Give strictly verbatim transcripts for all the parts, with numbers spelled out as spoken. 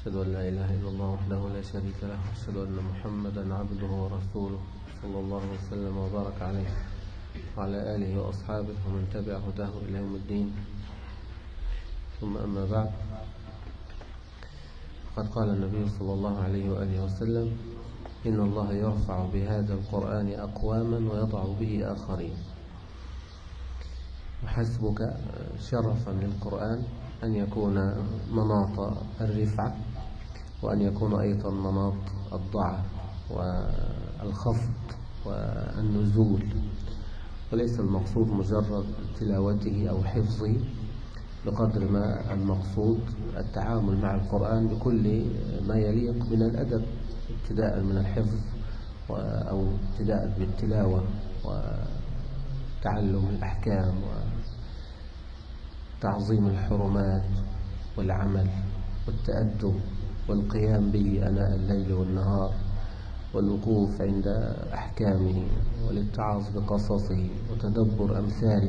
أشهد أن لا إله إلا الله وحده لا شريك له، أشهد أن محمدا عبده ورسوله صلى الله وسلم وبارك عليه وعلى آله وأصحابه ومن تبع هداه إلى يوم الدين. ثم أما بعد، قد قال النبي صلى الله عليه وآله وسلم: إن الله يرفع بهذا القرآن أقواما ويضع به آخرين. وحسبك شرفا للقرآن أن يكون مناط الرفعة، وأن يكون أيضا مناط الضعف والخفض والنزول، وليس المقصود مجرد تلاوته أو حفظه، بقدر ما المقصود التعامل مع القرآن بكل ما يليق من الأدب، ابتداء من الحفظ أو ابتداء بالتلاوة وتعلم الأحكام وتعظيم الحرمات والعمل والتأدب والقيام به آناء الليل والنهار، والوقوف عند أحكامه والاتعاظ بقصصه وتدبر أمثاله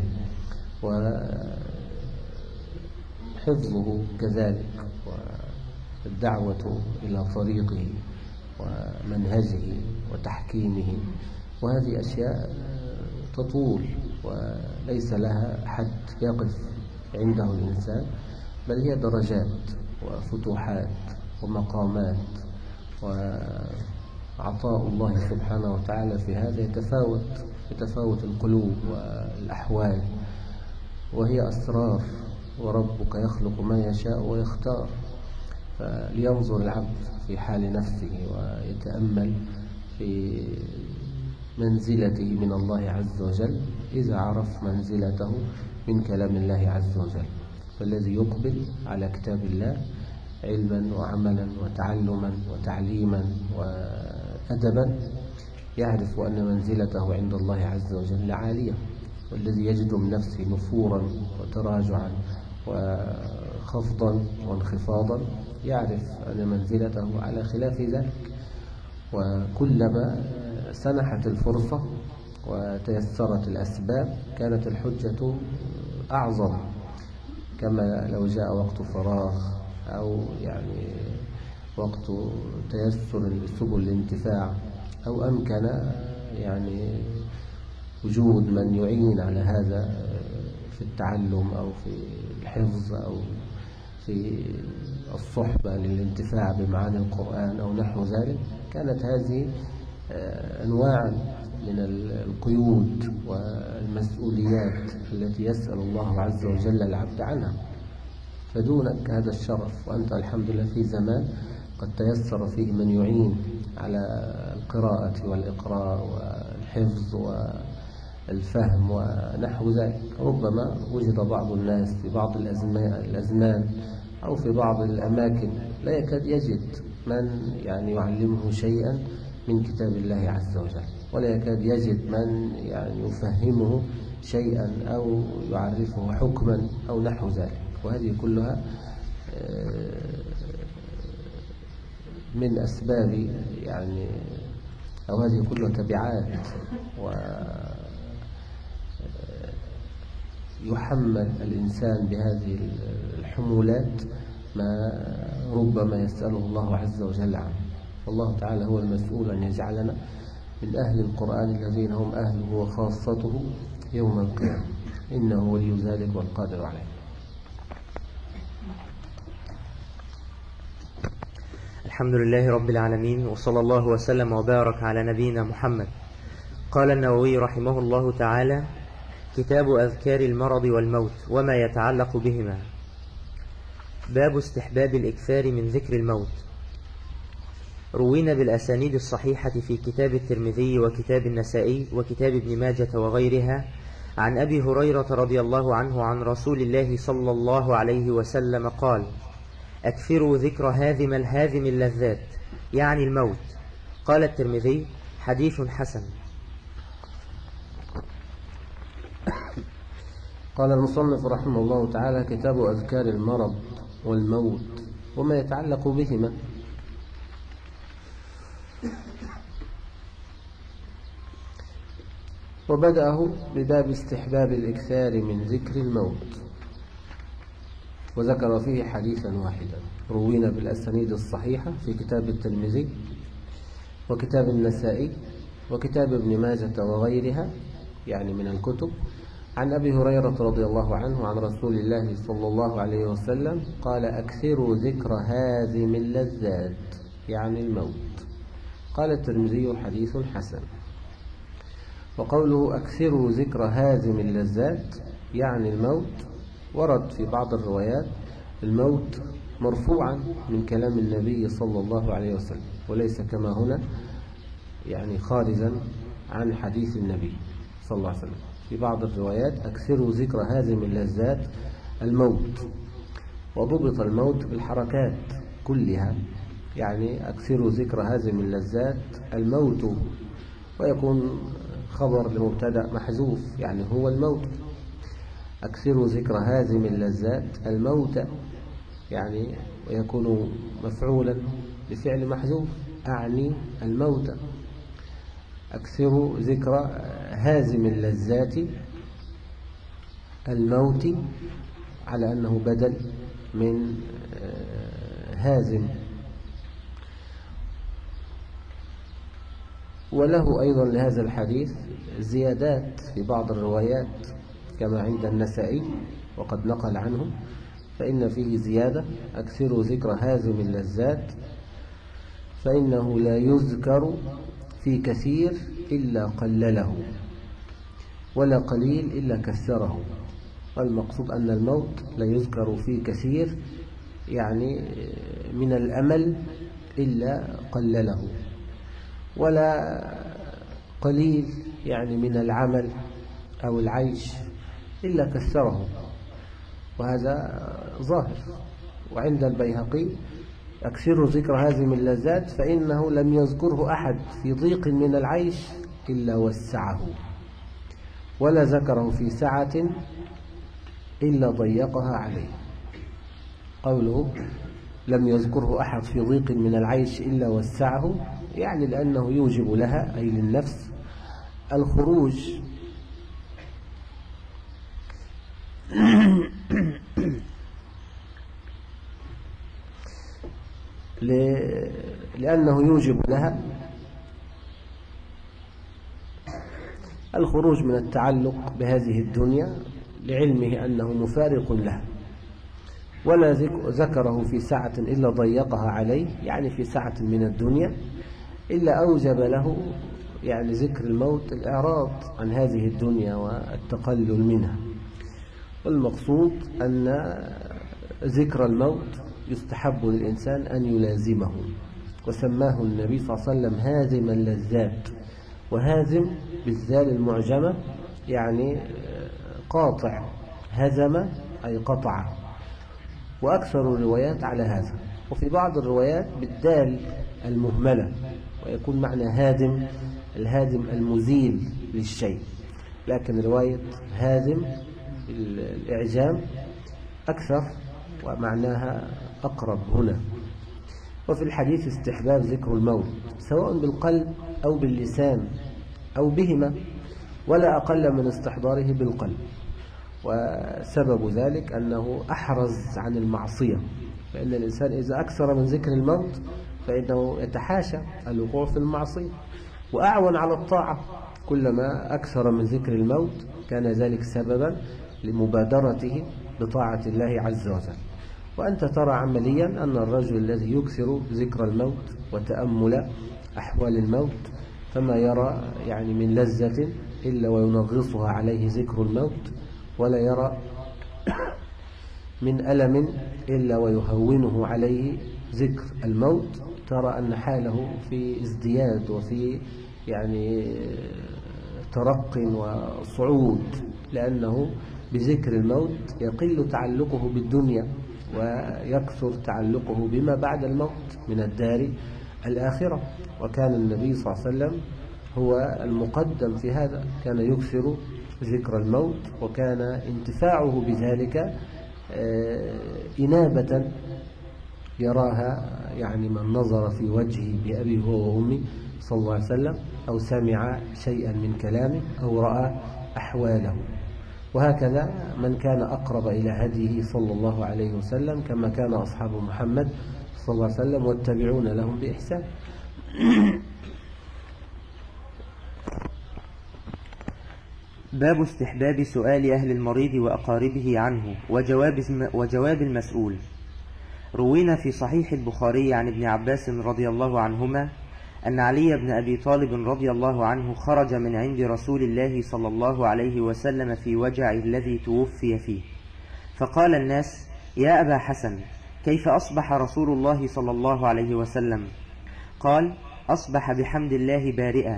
وحفظه كذلك، والدعوة إلى طريقه ومنهجه وتحكيمه. وهذه أشياء تطول وليس لها حد يقف عنده الإنسان، بل هي درجات وفتوحات ومقامات، وعطاء الله سبحانه وتعالى في هذا يتفاوت يتفاوت القلوب والأحوال، وهي أسرار، وربك يخلق ما يشاء ويختار. فلينظر العبد في حال نفسه ويتأمل في منزلته من الله عز وجل إذا عرف منزلته من كلام الله عز وجل. فالذي يقبل على كتاب الله علما وعملا وتعلما وتعليما وأدبا يعرف أن منزلته عند الله عز وجل عالية، والذي يجد من نفسه نفورا وتراجعا وخفضا وانخفاضا يعرف أن منزلته على خلاف ذلك. وكلما سنحت الفرصة وتيسرت الأسباب كانت الحجة أعظم، كما لو جاء وقت فراغ أو يعني وقت تيسر سبل الانتفاع، أو أمكن يعني وجود من يعين على هذا في التعلم أو في الحفظ أو في الصحبة للانتفاع بمعاني القرآن أو نحو ذلك، كانت هذه أنواعا من القيود والمسؤوليات التي يسأل الله عز وجل العبد عنها. فدونك هذا الشرف، وأنت الحمد لله في زمان قد تيسر فيه من يعين على القراءة والإقراء والحفظ والفهم ونحو ذلك. ربما وجد بعض الناس في بعض الأزمان أو في بعض الأماكن لا يكاد يجد من يعني يعلمه شيئا من كتاب الله عز وجل، ولا يكاد يجد من يعني يفهمه شيئا أو يعرفه حكما أو نحو ذلك. وهذه كلها من أسباب يعني أو هذه كلها تبعات، ويحمل الإنسان بهذه الحمولات ما ربما يسأله الله عز وجل عنه. والله تعالى هو المسؤول أن يجعلنا من أهل القرآن الذين هم أهله وخاصته يوم القيامة، إنه ولي ذلك والقادر عليه. الحمد لله رب العالمين، وصلى الله وسلم وبارك على نبينا محمد. قال النووي رحمه الله تعالى: كتاب أذكار المرض والموت وما يتعلق بهما. باب استحباب الإكثار من ذكر الموت. روينا بالأسانيد الصحيحة في كتاب الترمذي وكتاب النسائي وكتاب ابن ماجة وغيرها عن أبي هريرة رضي الله عنه عن رسول الله صلى الله عليه وسلم قال: أكثروا ذكر هاذم الهاذم اللذات، يعني الموت. قال الترمذي: حديث حسن. قال المصنف رحمه الله تعالى: كتاب أذكار المرض والموت وما يتعلق بهما. وبدأه بباب استحباب الإكثار من ذكر الموت. وذكر فيه حديثا واحدا روينا بالأسانيد الصحيحة في كتاب الترمذي وكتاب النسائي وكتاب ابن ماجة وغيرها يعني من الكتب، عن أبي هريرة رضي الله عنه عن رسول الله صلى الله عليه وسلم قال: أكثروا ذكر هازم اللذات يعني الموت. قال الترمذي: حديث حسن. وقوله أكثروا ذكر هازم اللذات يعني الموت ورد في بعض الروايات الموت مرفوعا من كلام النبي صلى الله عليه وسلم، وليس كما هنا يعني خارجا عن حديث النبي صلى الله عليه وسلم. في بعض الروايات أكثروا ذكر هازم اللذات الموت، وضبط الموت بالحركات كلها، يعني أكثروا ذكر هازم اللذات الموت، ويكون خبر لمبتدأ محذوف يعني هو الموت. أكثروا ذكر هازم اللذات الموت يعني ويكون مفعولا بفعل محذوف أعني الموت. أكثروا ذكر هازم اللذات الموت على أنه بدل من هازم. وله أيضا لهذا الحديث زيادات في بعض الروايات كما عند النسائي وقد نقل عنه، فإن فيه زيادة: أكثروا ذكر هازم اللذات فإنه لا يذكر في كثير إلا قلله ولا قليل إلا كثره. والمقصود أن الموت لا يذكر في كثير يعني من الأمل إلا قلله، ولا قليل يعني من العمل أو العيش إلا كثره، وهذا ظاهر. وعند البيهقي: أكثروا ذكر هازم اللذات فإنه لم يذكره أحد في ضيق من العيش إلا وسعه، ولا ذكره في سعة إلا ضيقها عليه. قوله لم يذكره أحد في ضيق من العيش إلا وسعه يعني لأنه يوجب لها أي للنفس الخروج لأنه يوجب لها الخروج من التعلق بهذه الدنيا لعلمه أنه مفارق لها. ولا ذكره في سعة إلا ضيقها عليه يعني في سعة من الدنيا، إلا أوجب له يعني ذكر الموت الإعراض عن هذه الدنيا والتقلل منها. والمقصود أن ذكر الموت يستحب للإنسان أن يلازمه، وسماه النبي صلى الله عليه وسلم هازم اللذات. وهازم بالذال المعجمة يعني قاطع، هزم أي قطع، وأكثر الروايات على هذا. وفي بعض الروايات بالدال المهملة، ويكون معنى هادم الهادم المزيل للشيء، لكن رواية هادم الإعجام أكثر ومعناها أقرب هنا. وفي الحديث استحباب ذكر الموت سواء بالقلب أو باللسان أو بهما، ولا أقل من استحضاره بالقلب. وسبب ذلك أنه أحرز عن المعصية، فإن الإنسان إذا أكثر من ذكر الموت فإنه يتحاشى الوقوع في المعصية، وأعون على الطاعة. كلما أكثر من ذكر الموت كان ذلك سببا لمبادرته بطاعة الله عز وجل. وأنت ترى عمليا أن الرجل الذي يكثر ذكر الموت وتأمل أحوال الموت فما يرى يعني من لذة إلا وينغصها عليه ذكر الموت، ولا يرى من ألم إلا ويهونه عليه ذكر الموت. ترى أن حاله في ازدياد وفي يعني ترق وصعود، لأنه بذكر الموت يقل تعلقه بالدنيا ويكثر تعلقه بما بعد الموت من الدار الآخرة. وكان النبي صلى الله عليه وسلم هو المقدم في هذا، كان يكثر ذكر الموت، وكان انتفاعه بذلك إنابة يراها يعني من نظر في وجهه بأبي هو وأمي صلى الله عليه وسلم، أو سمع شيئا من كلامه، أو رأى أحواله. وهكذا من كان أقرب إلى هديه صلى الله عليه وسلم كما كان أصحاب محمد صلى الله عليه وسلم والتابعون لهم بإحسان. باب استحباب سؤال أهل المريض وأقاربه عنه وجواب, وجواب المسؤول. روينا في صحيح البخاري عن ابن عباس رضي الله عنهما أن علي بن أبي طالب رضي الله عنه خرج من عند رسول الله صلى الله عليه وسلم في وجعه الذي توفي فيه، فقال الناس: يا أبا حسن، كيف أصبح رسول الله صلى الله عليه وسلم؟ قال: أصبح بحمد الله بارئا.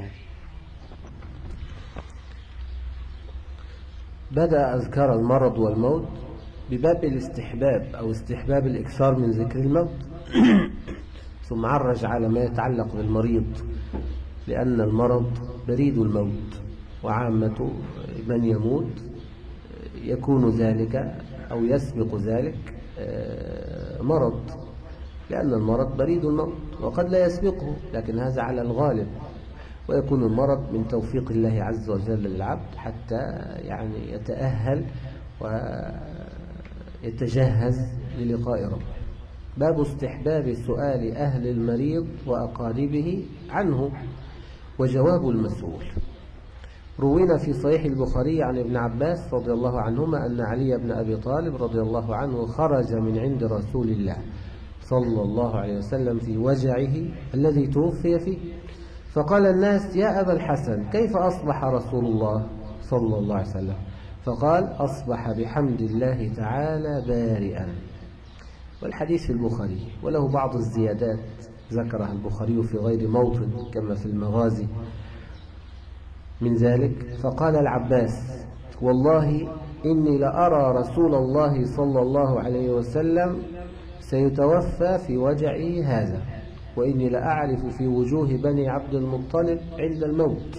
بدأ أذكار المرض والموت بباب الاستحباب أو استحباب الإكثار من ذكر الموت، ثم عرج على ما يتعلق بالمريض، لأن المرض بريد الموت، وعامة من يموت يكون ذلك أو يسبق ذلك مرض، لأن المرض بريد الموت وقد لا يسبقه، لكن هذا على الغالب، ويكون المرض من توفيق الله عز وجل للعبد حتى يعني يتأهل ويتجهز للقاء ربه. باب استحباب سؤال أهل المريض وأقاربه عنه وجواب المسؤول. روينا في صحيح البخاري عن ابن عباس رضي الله عنهما أن علي بن أبي طالب رضي الله عنه خرج من عند رسول الله صلى الله عليه وسلم في وجعه الذي توفي فيه، فقال الناس: يا أبا الحسن، كيف أصبح رسول الله صلى الله عليه وسلم؟ فقال: أصبح بحمد الله تعالى بارئا. والحديث في البخاري، وله بعض الزيادات ذكرها البخاري في غير موطن كما في المغازي من ذلك. فقال العباس: والله إني لأرى رسول الله صلى الله عليه وسلم سيتوفى في وجعه هذا، وإني لأعرف في وجوه بني عبد المطلب عند الموت.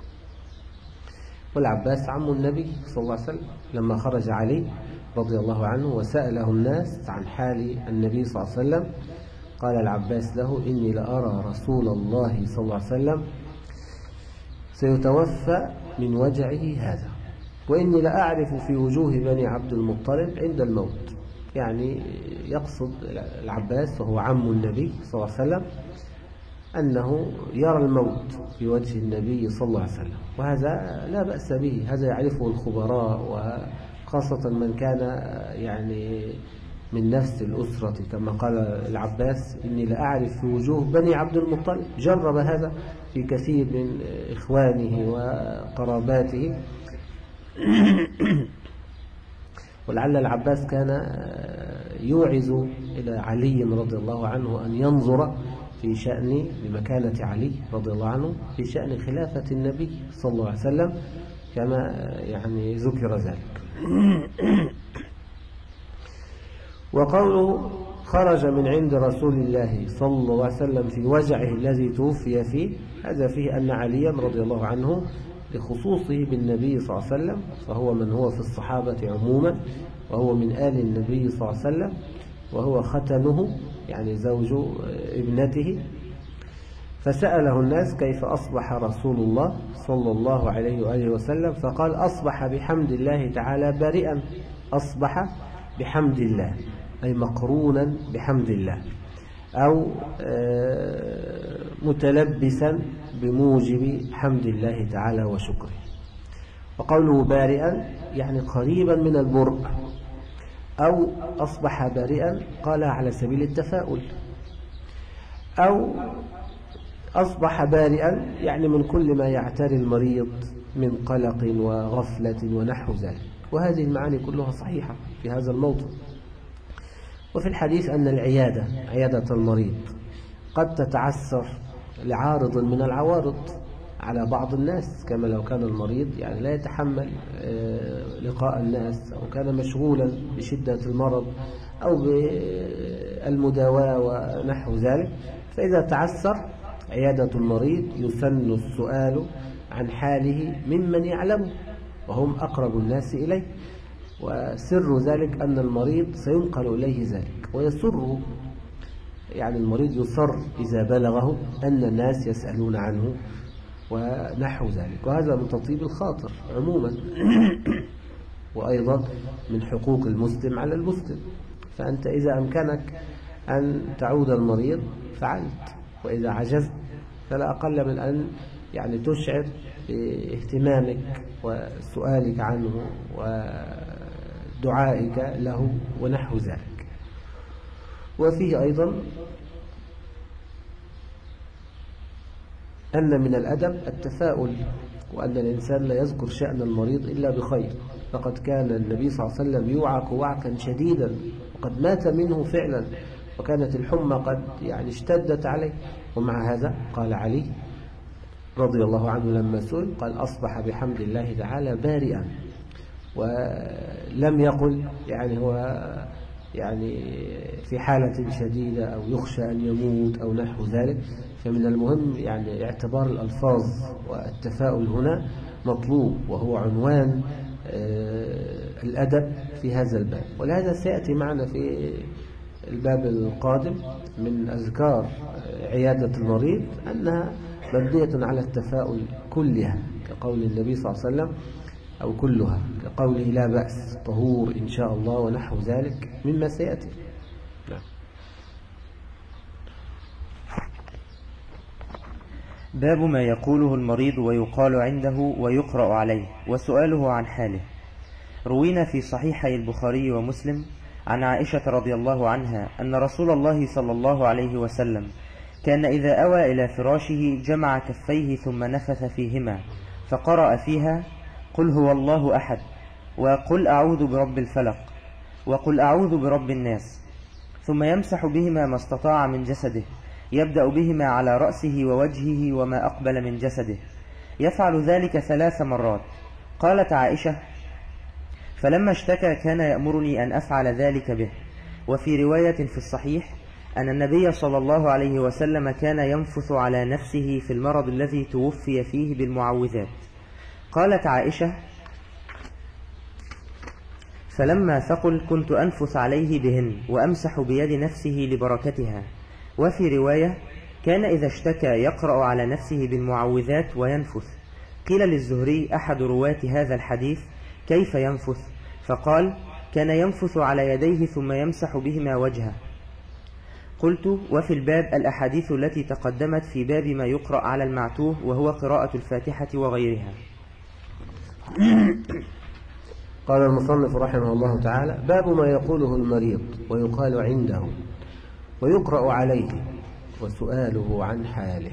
والعباس عم النبي صلى الله عليه وسلم. لما خرج علي رضي الله عنه وسأله الناس عن حال النبي صلى الله عليه وسلم، قال العباس له: إني لأرى رسول الله صلى الله عليه وسلم سيتوفى من وجعه هذا، وإني لأعرف في وجوه بني عبد المطلب عند الموت. يعني يقصد العباس وهو عم النبي صلى الله عليه وسلم أنه يرى الموت في وجه النبي صلى الله عليه وسلم، وهذا لا بأس به، هذا يعرفه الخبراء، وخاصة من كان يعني من نفس الأسرة، كما قال العباس: إني لأعرف في وجوه بني عبد المطلب. جرب هذا في كثير من إخوانه وقراباته. ولعل العباس كان يوعز إلى علي رضي الله عنه أن ينظر في شأن بمكانة علي رضي الله عنه في شأن خلافة النبي صلى الله عليه وسلم، كما يعني ذكر ذلك. وقوله خرج من عند رسول الله صلى الله عليه وسلم في وجعه الذي توفي فيه، هذا فيه أن عليا رضي الله عنه لخصوصه بالنبي صلى الله عليه وسلم، فهو من هو في الصحابة عموما، وهو من آل النبي صلى الله عليه وسلم، وهو ختنه يعني زوج ابنته. فسأله الناس: كيف أصبح رسول الله صلى الله عليه وآله وسلم؟ فقال: أصبح بحمد الله تعالى بارئا. أصبح بحمد الله أي مقرونا بحمد الله، أو متلبسا بموجب حمد الله تعالى وشكره. وقوله بارئا يعني قريبا من البرء، أو أصبح بارئا قال على سبيل التفاؤل، أو أصبح بارئا يعني من كل ما يعتري المريض من قلق وغفلة ونحو ذلك. وهذه المعاني كلها صحيحة في هذا الموضوع. وفي الحديث أن العيادة عيادة المريض قد تتعسر لعارض من العوارض على بعض الناس، كما لو كان المريض يعني لا يتحمل لقاء الناس، أو كان مشغولا بشدة المرض أو بالمداواة ونحو ذلك. فإذا تعسر عيادة المريض يسن السؤال عن حاله ممن يعلمه وهم أقرب الناس إليه، وسر ذلك أن المريض سينقل إليه ذلك ويسره، يعني المريض يصر إذا بلغه أن الناس يسألون عنه ونحو ذلك، وهذا من تطيب الخاطر عموما. وأيضا من حقوق المسلم على المسلم. فأنت إذا أمكنك أن تعود المريض فعلت، وإذا عجزت فلا أقل من أن يعني تشعر باهتمامك وسؤالك عنه ودعائك له ونحو ذلك. وفيه أيضا أن من الأدب التفاؤل، وأن الإنسان لا يذكر شأن المريض إلا بخير. فقد كان النبي صلى الله عليه وسلم يوعك وعكا شديدا وقد مات منه فعلا، وكانت الحمى قد يعني اشتدت عليه، ومع هذا قال علي رضي الله عنه لما سئل قال أصبح بحمد الله تعالى بارئا، ولم يقل يعني هو يعني في حالة شديدة أو يخشى أن يموت أو نحو ذلك. فمن المهم يعني اعتبار الألفاظ، والتفاؤل هنا مطلوب، وهو عنوان الأدب في هذا الباب. ولهذا سيأتي معنا في الباب القادم من أذكار عيادة المريض أنها مبنية على التفاؤل كلها، كقول النبي صلى الله عليه وسلم، أو كلها كقوله لا بأس طهور إن شاء الله ونحو ذلك مما سيأتي. باب ما يقوله المريض ويقال عنده ويقرأ عليه وسؤاله عن حاله. روينا في صحيحي البخاري ومسلم عن عائشة رضي الله عنها أن رسول الله صلى الله عليه وسلم كان إذا أوى إلى فراشه جمع كفيه ثم نفث فيهما فقرأ فيها قل هو الله أحد، وقل أعوذ برب الفلق، وقل أعوذ برب الناس، ثم يمسح بهما ما استطاع من جسده، يبدأ بهما على رأسه ووجهه وما أقبل من جسده، يفعل ذلك ثلاث مرات. قالت عائشة فلما اشتكى كان يأمرني أن أفعل ذلك به. وفي رواية في الصحيح أن النبي صلى الله عليه وسلم كان ينفث على نفسه في المرض الذي توفي فيه بالمعوذات. قالت عائشة فلما ثقل كنت أنفث عليه بهن وأمسح بيد نفسه لبركتها. وفي رواية كان إذا اشتكى يقرأ على نفسه بالمعوذات وينفث. قيل للزهري أحد رواة هذا الحديث كيف ينفث؟ فقال كان ينفث على يديه ثم يمسح بهما وجهه. قلت وفي الباب الأحاديث التي تقدمت في باب ما يقرأ على المعتوه وهو قراءة الفاتحة وغيرها. قال المصنف رحمه الله تعالى باب ما يقوله المريض ويقال عنده ويقرأ عليه وسؤاله عن حاله.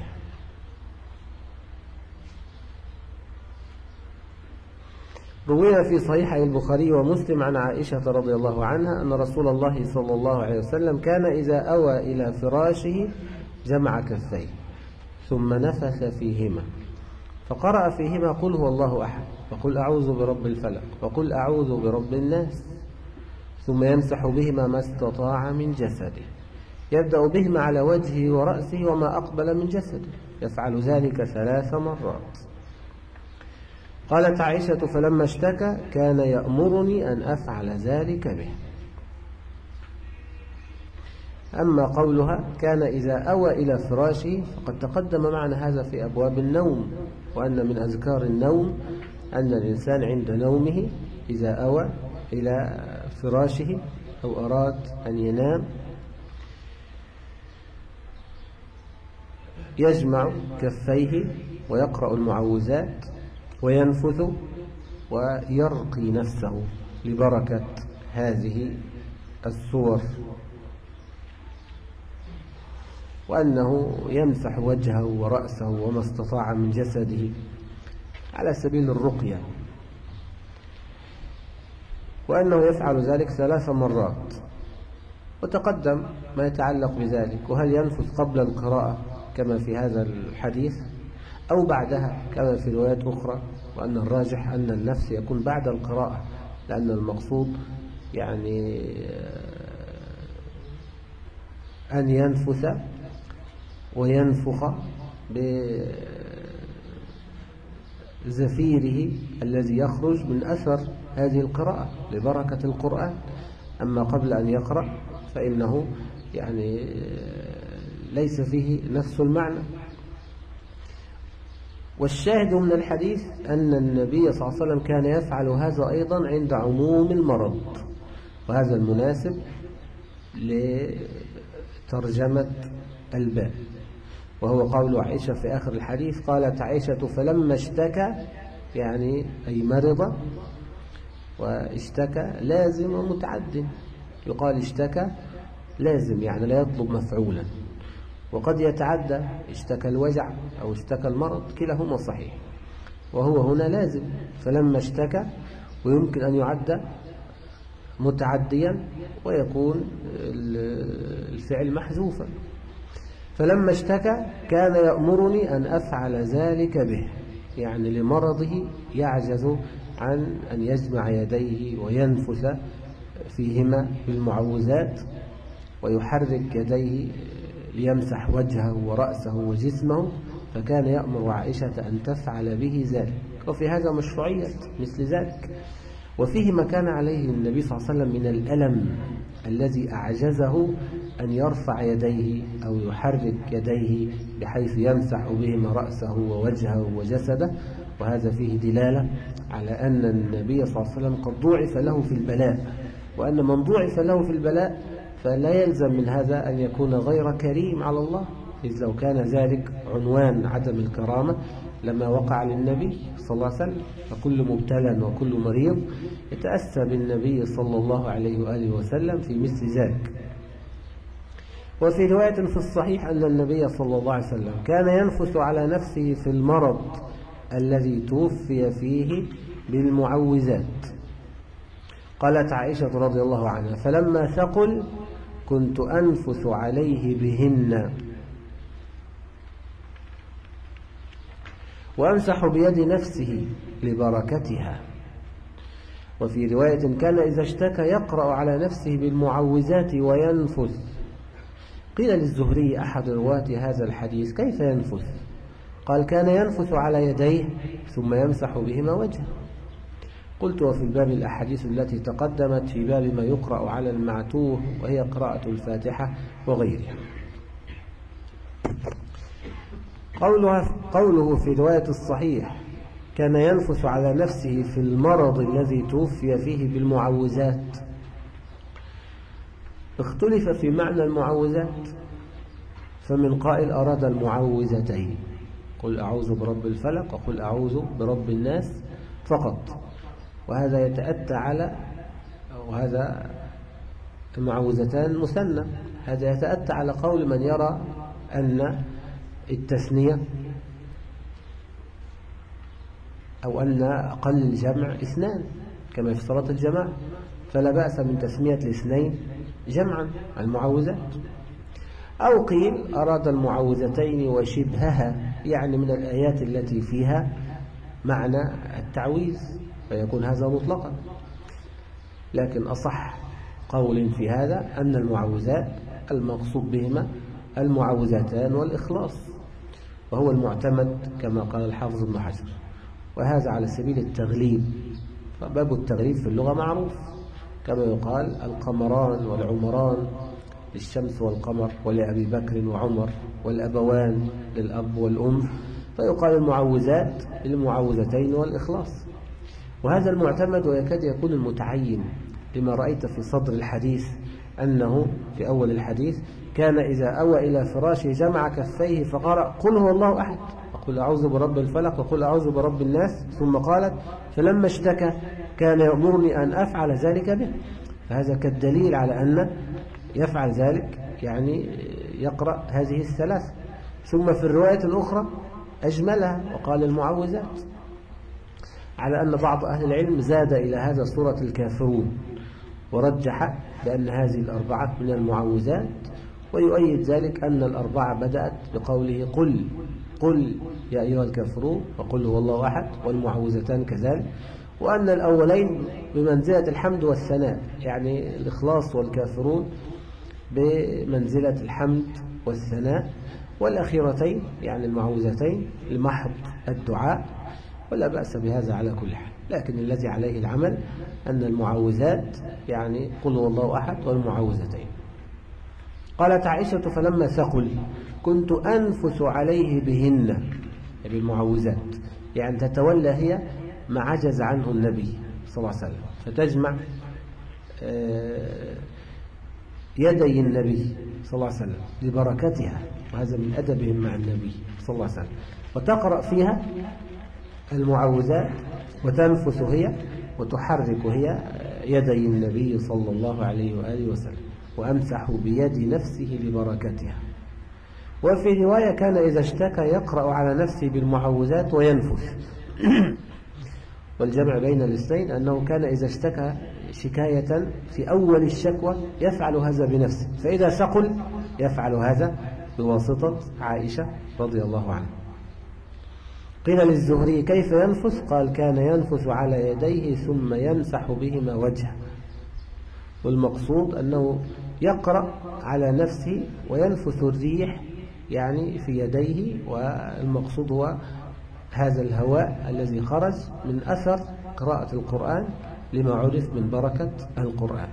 روينا في صحيحي البخاري ومسلم عن عائشة رضي الله عنها أن رسول الله صلى الله عليه وسلم كان إذا أوى إلى فراشه جمع كفيه ثم نفث فيهما فقرأ فيهما قل هو الله أحد، وقل أعوذ برب الفلق، وقل أعوذ برب الناس، ثم يمسح بهما ما استطاع من جسده، يبدأ بهما على وجهه ورأسه وما أقبل من جسده، يفعل ذلك ثلاث مرات. قالت عائشة فلما اشتكى كان يأمرني أن أفعل ذلك به. أما قولها كان إذا أوى إلى فراشه فقد تقدم معنا هذا في أبواب النوم، وأن من أذكار النوم أن الإنسان عند نومه إذا أوى إلى فراشه أو أراد أن ينام يجمع كفيه ويقرأ المعوذات وينفث ويرقي نفسه لبركة هذه السور، وأنه يمسح وجهه ورأسه وما استطاع من جسده على سبيل الرقية، وأنه يفعل ذلك ثلاث مرات. وتقدم ما يتعلق بذلك، وهل ينفث قبل القراءة كما في هذا الحديث أو بعدها كما في روايات أخرى، وأن الراجح أن النفس يكون بعد القراءة، لأن المقصود يعني أن ينفث وينفخ بزفيره الذي يخرج من أثر هذه القراءة لبركة القرآن. أما قبل أن يقرأ فإنه يعني ليس فيه نفس المعنى. والشاهد من الحديث أن النبي صلى الله عليه وسلم كان يفعل هذا أيضا عند عموم المرض، وهذا المناسب لترجمة الباب، وهو قول عائشة في آخر الحديث، قالت عائشة فلما اشتكى، يعني أي مرض، واشتكى لازم ومتعد، يقال اشتكى لازم يعني لا يطلب مفعولا، وقد يتعدى اشتكى الوجع أو اشتكى المرض، كلاهما صحيح، وهو هنا لازم. فلما اشتكى، ويمكن أن يعد متعديا ويكون الفعل محذوفا. فلما اشتكى كان يأمرني أن أفعل ذلك به، يعني لمرضه يعجز عن أن يجمع يديه وينفث فيهما بالمعوذات ويحرك يديه ليمسح وجهه ورأسه وجسمه، فكان يأمر عائشة أن تفعل به ذلك، وفي هذا مشروعية مثل ذلك. وفيه ما كان عليه النبي صلى الله عليه وسلم من الألم الذي أعجزه أن يرفع يديه أو يحرك يديه بحيث يمسح بهما رأسه ووجهه وجسده، وهذا فيه دلالة على أن النبي صلى الله عليه وسلم قد ضعف له في البلاء، وأن من ضعف له في البلاء فلا يلزم من هذا أن يكون غير كريم على الله، إذ لو كان ذلك عنوان عدم الكرامة لما وقع للنبي صلى الله عليه وسلم. فكل مبتلى وكل مريض يتأسى بالنبي صلى الله عليه وآله وسلم في مثل ذلك. وفي رواية في الصحيح أن النبي صلى الله عليه وسلم كان ينفث على نفسه في المرض الذي توفي فيه بالمعوذات. قالت عائشة رضي الله عنها فلما ثقل كنت أنفث عليه بهن وأمسح بيد نفسه لبركتها. وفي رواية كان إذا اشتكى يقرأ على نفسه بالمعوذات وينفث. قيل للزهري أحد رواة هذا الحديث كيف ينفث؟ قال كان ينفث على يديه ثم يمسح بهما وجهه. قلت وفي الباب الأحاديث التي تقدمت في باب ما يقرأ على المعتوه وهي قراءة الفاتحة وغيرها. قولها قوله في رواية الصحيح كان ينفث على نفسه في المرض الذي توفي فيه بالمعوذات، اختلف في معنى المعوذات، فمن قائل أراد المعوذتين، قل أعوذ برب الفلق وقل أعوذ برب الناس فقط، وهذا يتأتى على وهذا المعوذتان مثنى، هذا يتأتى على قول من يرى أن التثنية أو أن أقل الجمع اثنان كما في صلاة الجماعة، فلا بأس من تسمية الاثنين جمعا المعوذات. أو قيل أراد المعوذتين وشبهها، يعني من الآيات التي فيها معنى التعويذ، فيكون هذا مطلقا. لكن أصح قول في هذا أن المعوذات المقصود بهما المعوذتان والإخلاص، وهو المعتمد كما قال الحافظ ابن حجر، وهذا على سبيل التغليب، فباب التغليب في اللغة معروف، كما يقال القمران والعمران للشمس والقمر ولأبي بكر وعمر، والأبوان للأب والأم، فيقال المعوذات للمعوذتين والإخلاص، وهذا المعتمد ويكاد يكون المتعين، لما رأيت في صدر الحديث أنه في أول الحديث كان إذا أوى إلى فراشه جمع كفيه فقرأ قل هو الله أحد وقل أعوذ برب الفلق وقل أعوذ برب الناس، ثم قالت فلما اشتكى كان يأمرني أن أفعل ذلك به، فهذا كالدليل على أن يفعل ذلك، يعني يقرأ هذه الثلاث. ثم في الرواية الأخرى أجملها وقال المعوذات، على أن بعض أهل العلم زاد إلى هذا سورة الكافرون ورجح بأن هذه الأربعة من المعوذات، ويؤيد ذلك أن الأربعة بدأت بقوله قل قل يا أيها الكافرون وقل هو الله أحد والمعوذتان كذلك، وأن الأولين بمنزلة الحمد والثناء، يعني الإخلاص والكافرون بمنزلة الحمد والثناء، والأخيرتين يعني المعوذتين لمحض الدعاء، ولا بأس بهذا على كل حال. لكن الذي عليه العمل أن المعوذات يعني قل هو الله أحد والمعوذتين. قالت عائشة فلما ثقل كنت أنفث عليه بهن، بالمعوذات، يعني تتولى هي ما عجز عنه النبي صلى الله عليه وسلم، فتجمع يدي النبي صلى الله عليه وسلم لبركتها، وهذا من أدبهم مع النبي صلى الله عليه وسلم، وتقرأ فيها المعوذات وتنفث هي وتحرك هي يدي النبي صلى الله عليه وآله وسلم، وأمسح بيد نفسه لبركتها. وفي رواية كان إذا اشتكى يقرأ على نفسه بالمعوذات وينفث. والجمع بين الاثنين أنه كان إذا اشتكى شكاية في أول الشكوى يفعل هذا بنفسه، فإذا ثقل يفعل هذا بواسطة عائشة رضي الله عنها. قيل للزهري كيف ينفث؟ قال كان ينفث على يديه ثم يمسح بهما وجهه. والمقصود أنه يقرأ على نفسه وينفث الريح يعني في يديه، والمقصود هو هذا الهواء الذي خرج من أثر قراءة القرآن لما عرف من بركة القرآن.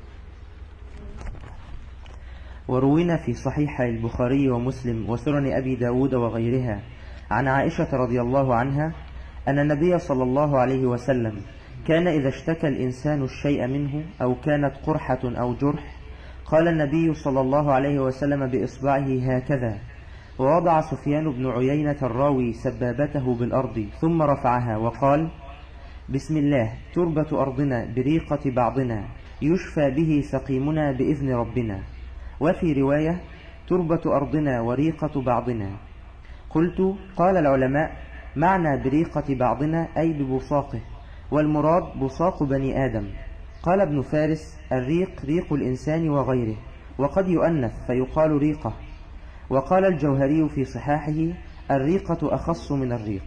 وروينا في صحيح البخاري ومسلم وسنن أبي داود وغيرها عن عائشة رضي الله عنها أن النبي صلى الله عليه وسلم كان إذا اشتكى الإنسان الشيء منه أو كانت قرحة أو جرح قال النبي صلى الله عليه وسلم بإصبعه هكذا، ووضع سفيان بن عيينة الراوي سبابته بالأرض ثم رفعها وقال بسم الله تربة أرضنا بريقة بعضنا يشفى به سقيمنا بإذن ربنا. وفي رواية تربة أرضنا وريقة بعضنا. قلت قال العلماء معنى بريقة بعضنا أي ببصاقه، والمراد بصاق بني آدم. قال ابن فارس الريق ريق الإنسان وغيره، وقد يؤنث فيقال ريقة. وقال الجوهري في صحاحه الريقة أخص من الريق.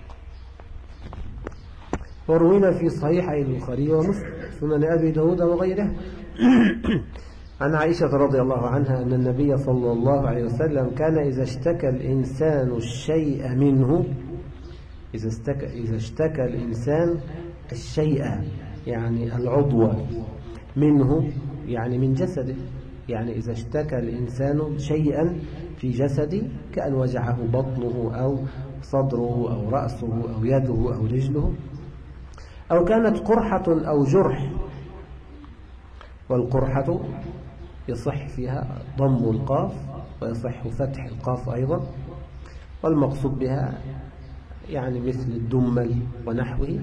وروينا في صحيح البخاري ومسلم سنن أبي داود وغيره عن عائشة رضي الله عنها أن النبي صلى الله عليه وسلم كان إذا اشتكى الإنسان الشيء منه، إذا اشتكى, إذا اشتكى الإنسان الشيء يعني العضو منه يعني من جسده، يعني إذا اشتكى الإنسان شيئا في جسده كأن وجعه بطنه أو صدره أو رأسه أو يده أو رجله، أو كانت قرحة أو جرح. والقرحة يصح فيها ضم القاف ويصح فتح القاف أيضا، والمقصود بها يعني مثل الدمل ونحوه،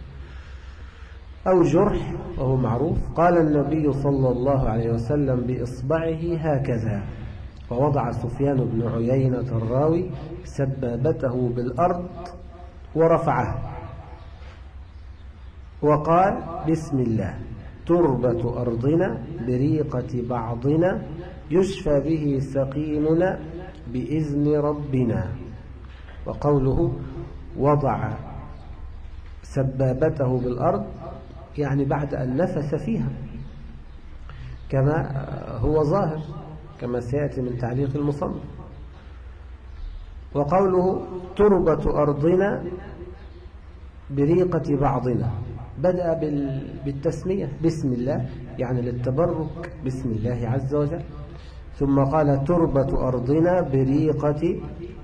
أو جرح وهو معروف. قال النبي صلى الله عليه وسلم بإصبعه هكذا، ووضع سفيان بن عيينة الراوي سبابته بالأرض ورفعها وقال بسم الله تربة أرضنا بريقة بعضنا يشفى به سقيمنا بإذن ربنا. وقوله وضع سبابته بالأرض يعني بعد أن نفث فيها كما هو ظاهر كما سيأتي من تعليق المصنف. وقوله تربة أرضنا بريقة بعضنا بدأ بالتسمية بسم الله يعني للتبرك بسم الله عز وجل، ثم قال تربة أرضنا بريقة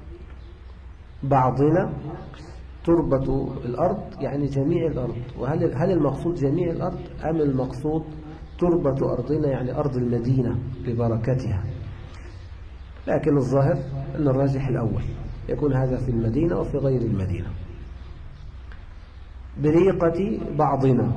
بعضنا. تربة الأرض يعني جميع الأرض، وهل هل المقصود جميع الأرض أم المقصود تربة أرضنا يعني أرض المدينة ببركتها؟ لكن الظاهر أن الراجح الأول يكون هذا في المدينة وفي غير المدينة. بريقة بعضنا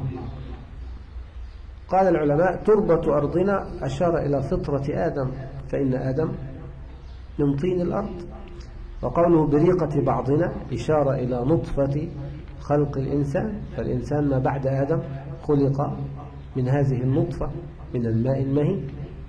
قال العلماء تربة أرضنا أشار إلى فطرة آدم، فإن آدم من طين الأرض. وقوله بريقة بعضنا إشارة إلى نطفة خلق الإنسان، فالإنسان ما بعد آدم خلق من هذه النطفة من الماء المهين،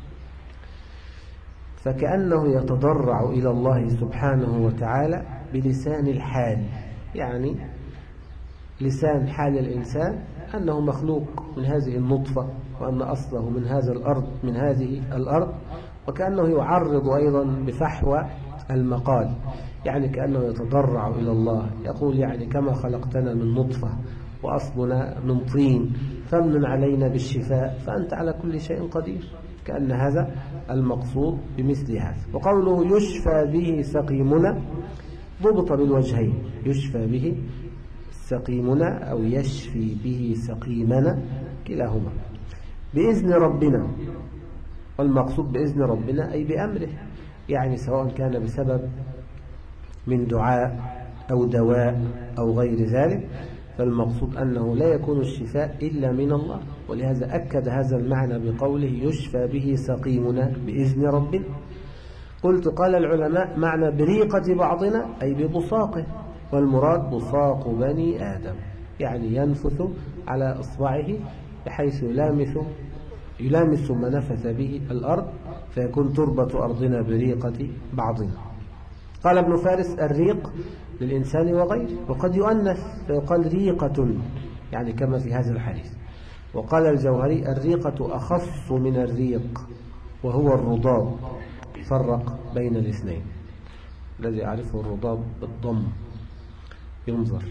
فكأنه يتضرع إلى الله سبحانه وتعالى بلسان الحال، يعني لسان حال الإنسان أنه مخلوق من هذه النطفة وأن أصله من هذا الأرض من هذه الأرض، وكأنه يعرض أيضا بفحوى المقال، يعني كأنه يتضرع إلى الله يقول يعني كما خلقتنا من نطفة وأصلنا من طين فمن علينا بالشفاء فأنت على كل شيء قدير، كأن هذا المقصود بمثل هذا. وقوله يشفى به سقيمنا ضبط بالوجهين، يشفى به سقيمنا أو يشفي به سقيمنا كلاهما بإذن ربنا. والمقصود بإذن ربنا أي بأمره، يعني سواء كان بسبب من دعاء أو دواء أو غير ذلك، فالمقصود أنه لا يكون الشفاء إلا من الله. ولهذا أكد هذا المعنى بقوله يشفى به سقيمنا بإذن ربنا. قلت قال العلماء معنى بريقة بعضنا أي ببصاقه، والمراد بصاق بني آدم، يعني ينفث على إصبعه بحيث يلامس يلامس ما نفث به الأرض، فيكون تربة أرضنا بريقة بعضنا. قال ابن فارس الريق للإنسان وغيره، وقد يؤنث فيقال ريقة، يعني كما في هذا الحديث. وقال الجوهري الريقة أخص من الريق وهو الرضاب، فرق بين الاثنين. الذي أعرفه الرضاب بالضم ينظر،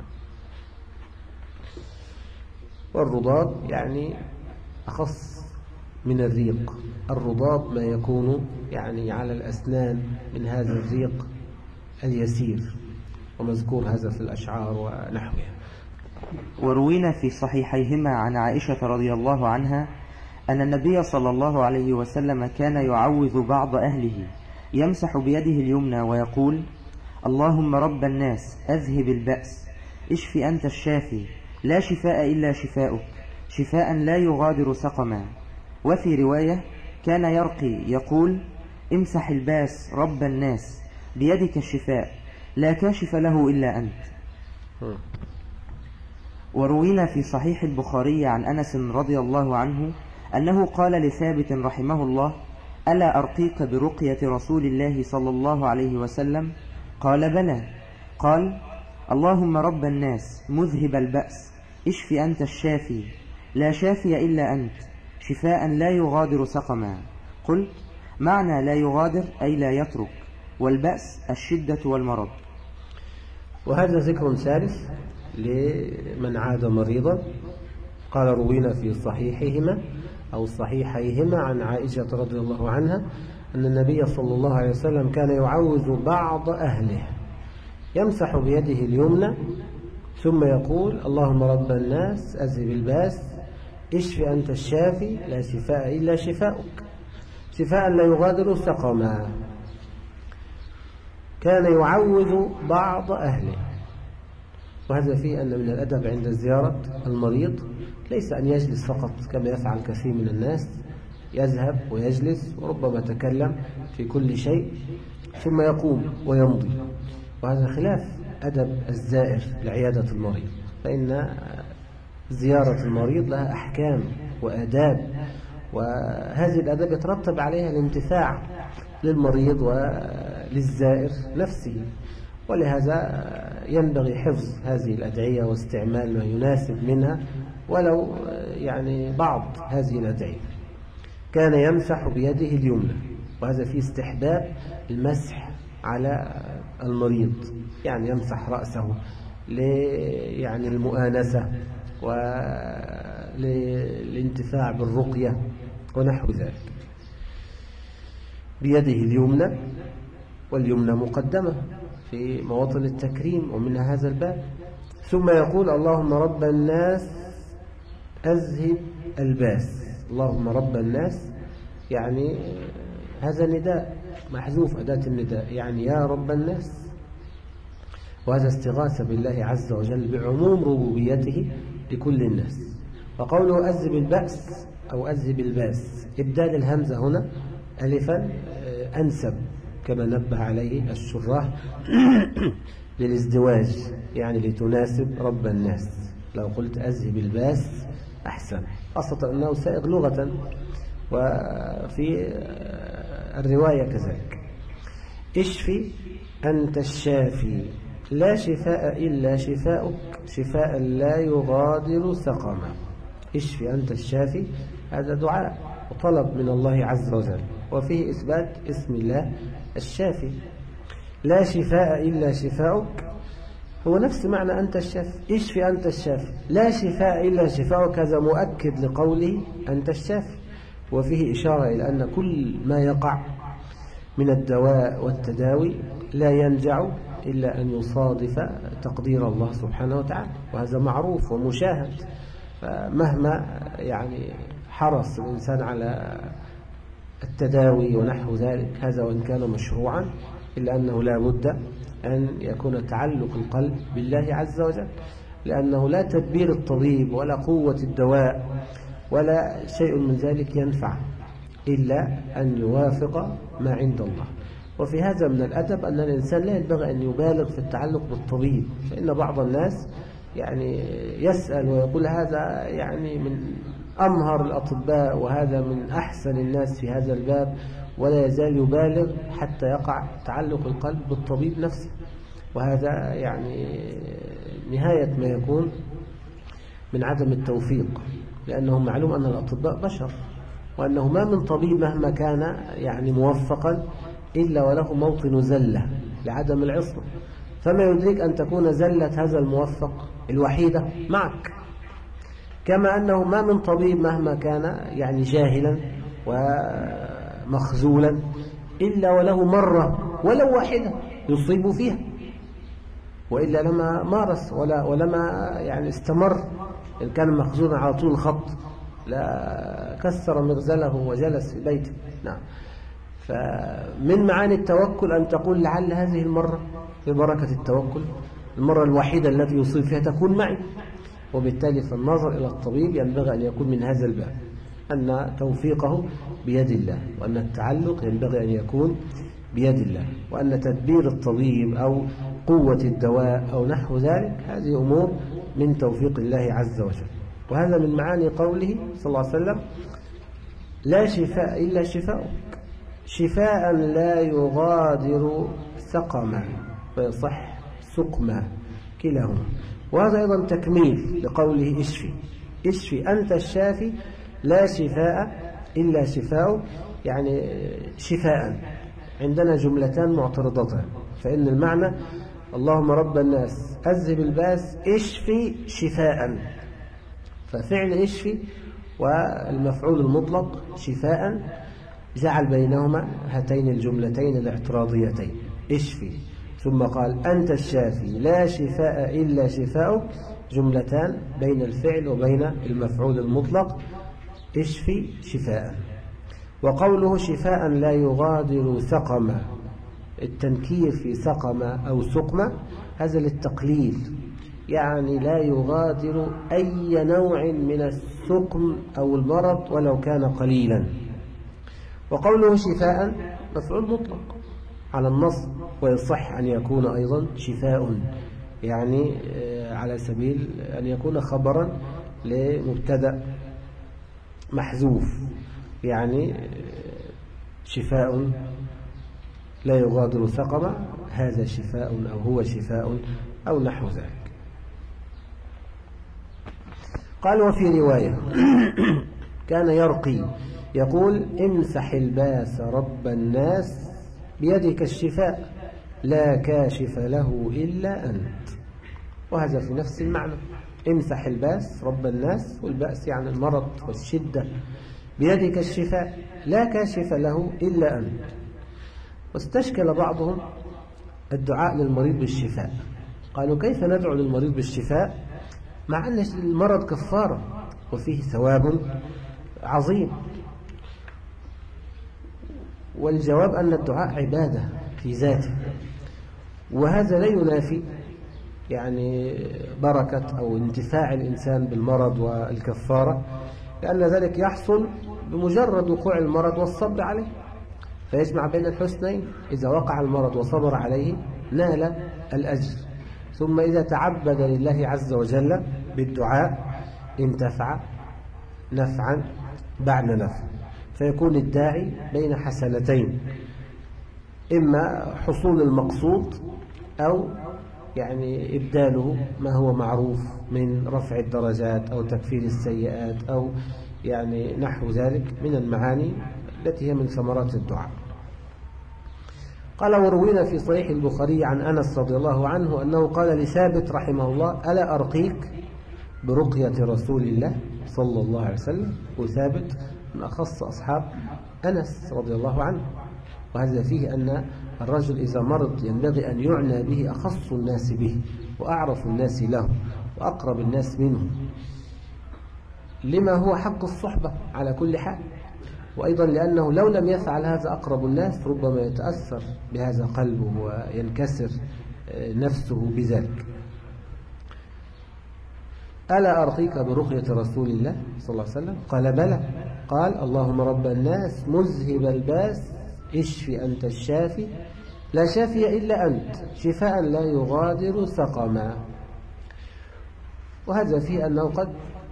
والرضاب يعني أخص من الريق. الرضاب ما يكون يعني على الأسنان من هذا الريق اليسير، ومذكور هذا في الأشعار ونحوها. وروينا في صحيحيهما عن عائشة رضي الله عنها أن النبي صلى الله عليه وسلم كان يعوذ بعض أهله، يمسح بيده اليمنى ويقول: اللهم رب الناس أذهب البأس، اشف أنت الشافي، لا شفاء إلا شفاؤك، شفاء لا يغادر سقما. وفي رواية كان يرقي يقول: امسح الباس رب الناس، بيدك الشفاء، لا كاشف له إلا أنت. وروينا في صحيح البخاري عن أنس رضي الله عنه أنه قال لثابت رحمه الله: ألا أرقيك برقية رسول الله صلى الله عليه وسلم؟ قال: بلى. قال: اللهم رب الناس مذهب البأس، اشف أنت الشافي، لا شافي إلا أنت، شفاء لا يغادر سقما. قلت: معنى لا يغادر أي لا يترك، والبأس الشدة والمرض. وهذا ذكر ثالث لمن عاد مريضا. قال روينا في صحيحهما أو صحيحيهما عن عائشة رضي الله عنها أن النبي صلى الله عليه وسلم كان يعوذ بعض أهله، يمسح بيده اليمنى ثم يقول: اللهم رب الناس أذهب الباس، اشف أنت الشافي، لا شفاء إلا شفاؤك، شفاء لا يغادر سقما. كان يعوذ بعض أهله. وهذا فيه أن من الأدب عند زيارة المريض ليس أن يجلس فقط كما يفعل كثير من الناس، يذهب ويجلس وربما تكلم في كل شيء ثم يقوم ويمضي، وهذا خلاف أدب الزائر لعيادة المريض. فإن زيارة المريض لها أحكام وآداب، وهذه الآداب يترتب عليها الانتفاع للمريض وللزائر نفسه. ولهذا ينبغي حفظ هذه الأدعية واستعمال ما يناسب منها، ولو يعني بعض هذه الأدعية. كان يمسح بيده اليمنى، وهذا فيه استحباب المسح على المريض، يعني يمسح رأسه يعني المؤانسة وللانتفاع بالرقية ونحو ذلك. بيده اليمنى، واليمنى مقدمة في مواطن التكريم ومن هذا الباب. ثم يقول: اللهم رب الناس أذهب الباس. اللهم رب الناس يعني هذا نداء محذوف أداة النداء، يعني يا رب الناس، وهذا استغاثة بالله عز وجل بعموم ربوبيته لكل الناس. وقوله أذهب البأس أو أذهب الباس، إبدال الهمزة هنا ألفا أنسب كما نبه عليه الشراح للازدواج، يعني لتناسب رب الناس. لو قلت أذهب الباس أحسن، خاصة أنه سائغ لغة وفي الرواية كذلك. اشفي أنت الشافي، لا شفاء إلا شفاؤك، شفاء لا يغادر سقما. اشفي أنت الشافي، هذا دعاء وطلب من الله عز وجل، وفيه إثبات اسم الله الشافي. لا شفاء إلا شفاؤك هو نفس معنى أنت الشافي. اشفي أنت الشافي، لا شفاء إلا شفاؤك، هذا مؤكد لقوله أنت الشافي، وفيه إشارة إلى أن كل ما يقع من الدواء والتداوي لا ينجع إلا أن يصادف تقدير الله سبحانه وتعالى، وهذا معروف ومشاهد. فمهما يعني حرص الإنسان على التداوي ونحو ذلك، هذا وإن كان مشروعا، إلا أنه لا بد أن يكون تعلق القلب بالله عز وجل، لأنه لا تدبير الطبيب ولا قوة الدواء ولا شيء من ذلك ينفع إلا أن يوافق ما عند الله. وفي هذا من الأدب أن الإنسان لا ينبغي أن يبالغ في التعلق بالطبيب، فإن بعض الناس يعني يسأل ويقول هذا يعني من أمهر الأطباء وهذا من أحسن الناس في هذا الباب، ولا يزال يبالغ حتى يقع تعلق القلب بالطبيب نفسه، وهذا يعني نهاية ما يكون من عدم التوفيق، لأنه معلوم أن الأطباء بشر، وأنه ما من طبيب مهما كان يعني موفقا إلا وله موطن زلة لعدم العصمة، فما يدرك أن تكون زلة هذا الموفق الوحيدة معك، كما أنه ما من طبيب مهما كان يعني جاهلا ومخزولا إلا وله مرة ولو واحدة يصيب فيها، وإلا لما مارس ولا ولما يعني استمر. إن كان مخزونا على طول الخط لا كسر مغزله وجلس في بيته. نعم. فمن معاني التوكل أن تقول لعل هذه المرة في بركة التوكل المرة الوحيدة التي يصيب فيها تكون معي، وبالتالي فالنظر إلى الطبيب ينبغي أن يكون من هذا الباب، أن توفيقه بيد الله، وأن التعلق ينبغي أن يكون بيد الله، وأن تدبير الطبيب أو قوة الدواء أو نحو ذلك هذه أمور من توفيق الله عز وجل. وهذا من معاني قوله صلى الله عليه وسلم لا شفاء إلا شفاؤك، شفاء لا يغادر سقما فيصح سقما كلاهما. وهذا أيضا تكميل لقوله اشفي، اشفي أنت الشافي لا شفاء إلا شفاؤك، يعني شفاء. عندنا جملتان معترضتان، فإن المعنى اللهم رب الناس أذهب الباس اشفي شفاء، ففعل اشفي والمفعول المطلق شفاء جعل بينهما هاتين الجملتين الاعتراضيتين اشفي، ثم قال أنت الشافي لا شفاء إلا شفاؤك، جملتان بين الفعل وبين المفعول المطلق اشفي شفاء. وقوله شفاء لا يغادر سقما، التنكير في سقما أو سقما هذا للتقليل، يعني لا يغادر أي نوع من السقم أو المرض ولو كان قليلا. وقوله شفاء مفعول مطلق على النص، ويصح أن يكون أيضا شفاء، يعني على سبيل أن يكون خبرا لمبتدأ محذوف، يعني شفاء لا يغادر سقما هذا شفاء أو هو شفاء أو نحو ذلك. قال وفي رواية كان يرقي يقول امسح الباس رب الناس بيدك الشفاء لا كاشف له إلا أنت، وهذا في نفس المعنى، امسح الباس رب الناس، والبأس يعني المرض والشدة، بيدك الشفاء لا كاشف له إلا أنت. واستشكل بعضهم الدعاء للمريض بالشفاء، قالوا كيف ندعو للمريض بالشفاء مع أن المرض كفارة وفيه ثواب عظيم؟ والجواب أن الدعاء عبادة في ذاته، وهذا لا ينافي يعني بركة أو انتفاع الإنسان بالمرض والكفارة، لأن ذلك يحصل بمجرد وقوع المرض والصبر عليه، فيجمع بين الحسنين، إذا وقع المرض وصبر عليه نال الأجر، ثم إذا تعبد لله عز وجل بالدعاء انتفع نفعا بعد نفع، فيكون الداعي بين حسنتين، إما حصول المقصود أو يعني إبداله ما هو معروف من رفع الدرجات أو تكفير السيئات أو يعني نحو ذلك من المعاني التي هي من ثمرات الدعاء. قال وروينا في صحيح البخاري عن أنس رضي الله عنه أنه قال لثابت رحمه الله ألا أرقيك برقية رسول الله صلى الله عليه وسلم، وثابت من أخص أصحاب أنس رضي الله عنه، وهذا فيه أن الرجل إذا مرض ينبغي أن يعنى به أخص الناس به وأعرف الناس له وأقرب الناس منه، لما هو حق الصحبة على كل حال، وأيضا لأنه لو لم يفعل هذا أقرب الناس ربما يتأثر بهذا قلبه وينكسر نفسه بذلك. ألا أرقيك برقية رسول الله صلى الله عليه وسلم؟ قال بلى. قال اللهم رب الناس مذهب الباس اشف أنت الشافي لا شافي إلا أنت شفاء لا يغادر سقما. وهذا فيه أنه قد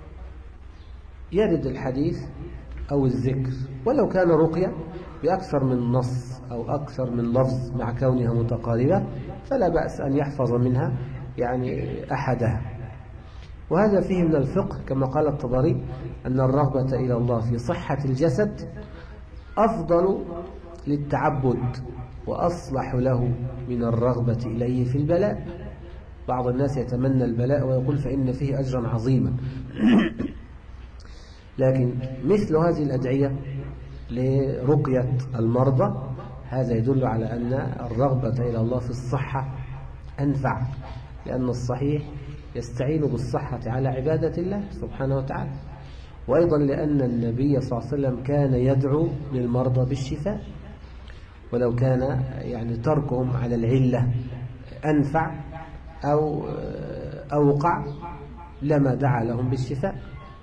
يرد الحديث أو الذكر ولو كان رقية بأكثر من نص أو أكثر من لفظ مع كونها متقاربة فلا بأس أن يحفظ منها يعني أحدها. وهذا فيه من الفقه كما قال الطبري أن الرغبة إلى الله في صحة الجسد أفضل للتعبد وأصلح له من الرغبة إليه في البلاء. بعض الناس يتمنى البلاء ويقول فإن فيه أجرا عظيما لكن مثل هذه الأدعية لرقية المرضى هذا يدل على أن الرغبة إلى الله في الصحة أنفع، لأن الصحيح يستعين بالصحة على عبادة الله سبحانه وتعالى، وأيضا لأن النبي صلى الله عليه وسلم كان يدعو للمرضى بالشفاء، ولو كان يعني تركهم على العلة أنفع أو أوقع لما دعا لهم بالشفاء.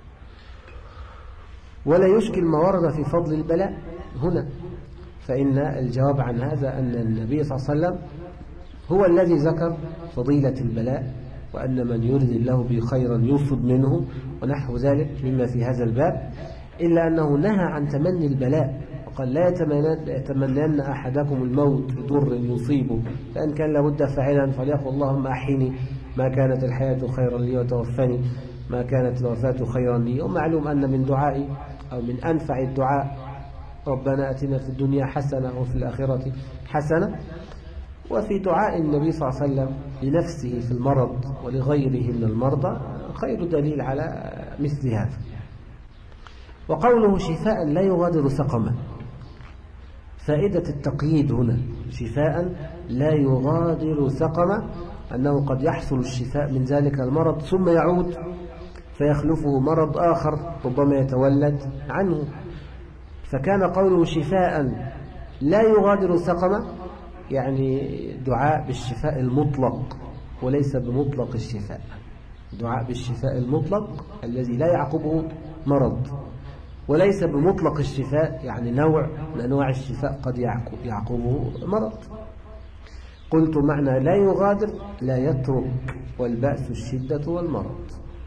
ولا يشكل ما ورد في فضل البلاء هنا، فإن الجواب عن هذا أن النبي صلى الله عليه وسلم هو الذي ذكر فضيلة البلاء وأن من يرد الله به خيرا يصب منه ونحو ذلك مما في هذا الباب، إلا أنه نهى عن تمني البلاء وقال لا يتمنين أحدكم الموت بضر يصيبه، فإن كان لابد فاعلا فليقل اللهم أحيني ما كانت الحياة خيرا لي وتوفني ما كانت الوفاة خيرا لي. ومعلوم أن من دعائي أو من أنفع الدعاء ربنا أتنا في الدنيا حسنة وفي الآخرة حسنة. وفي دعاء النبي صلى الله عليه وسلم لنفسه في المرض ولغيره من المرضى خير دليل على مثل هذا. وقوله شفاء لا يغادر سقما، فائدة التقييد هنا شفاء لا يغادر سقما أنه قد يحصل الشفاء من ذلك المرض ثم يعود فيخلفه مرض آخر ربما يتولد عنه. فكان قوله شفاء لا يغادر سقما يعني دعاء بالشفاء المطلق وليس بمطلق الشفاء، دعاء بالشفاء المطلق الذي لا يعقبه مرض، وليس بمطلق الشفاء يعني نوع من أنواع الشفاء قد يعقبه مرض. قلت معنى لا يغادر لا يترك، والبأس الشدة والمرض.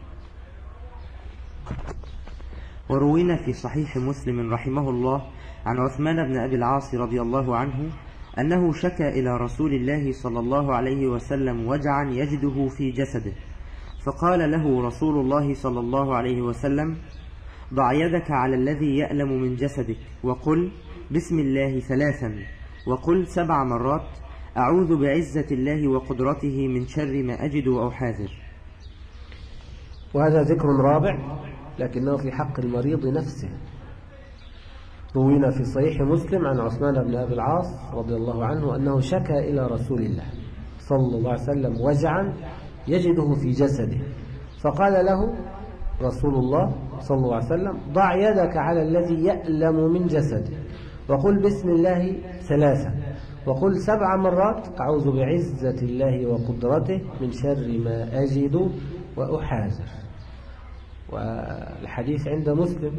وروينا في صحيح مسلم رحمه الله عن عثمان بن أبي العاص رضي الله عنه أنه شكى إلى رسول الله صلى الله عليه وسلم وجعا يجده في جسده، فقال له رسول الله صلى الله عليه وسلم ضع يدك على الذي يألم من جسدك وقل بسم الله ثلاثا وقل سبع مرات أعوذ بعزة الله وقدرته من شر ما أجد أو حاذر. وهذا ذكر رابع لكنه في حق المريض نفسه. روينا في صحيح مسلم عن عثمان بن أبي العاص رضي الله عنه أنه شكى إلى رسول الله صلى الله عليه وسلم وجعا يجده في جسده، فقال له رسول الله صلى الله عليه وسلم ضع يدك على الذي يألم من جسده وقل بسم الله ثلاثا وقل سبع مرات أعوذ بعزة الله وقدرته من شر ما أجد وأحاذر. والحديث عند مسلم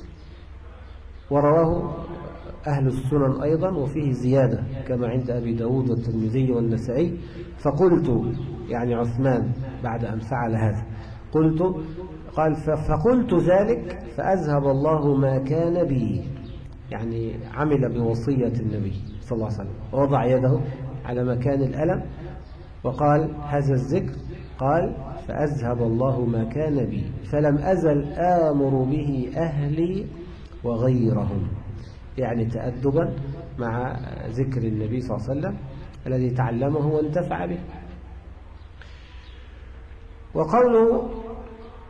ورواه أهل السنن أيضا وفيه زيادة كما عند أبي داود والترمذي والنسائي. فقلت يعني عثمان بعد أن فعل هذا قلت قال فقلت ذلك فأذهب الله ما كان بي، يعني عمل بوصية النبي صلى الله عليه وسلم ووضع يده على مكان الألم وقال هذا الذكر، قال فأذهب الله ما كان بي فلم أزل آمر به أهلي وغيرهم، يعني تأدبا مع ذكر النبي صلى الله عليه وسلم الذي تعلمه وانتفع به. وقوله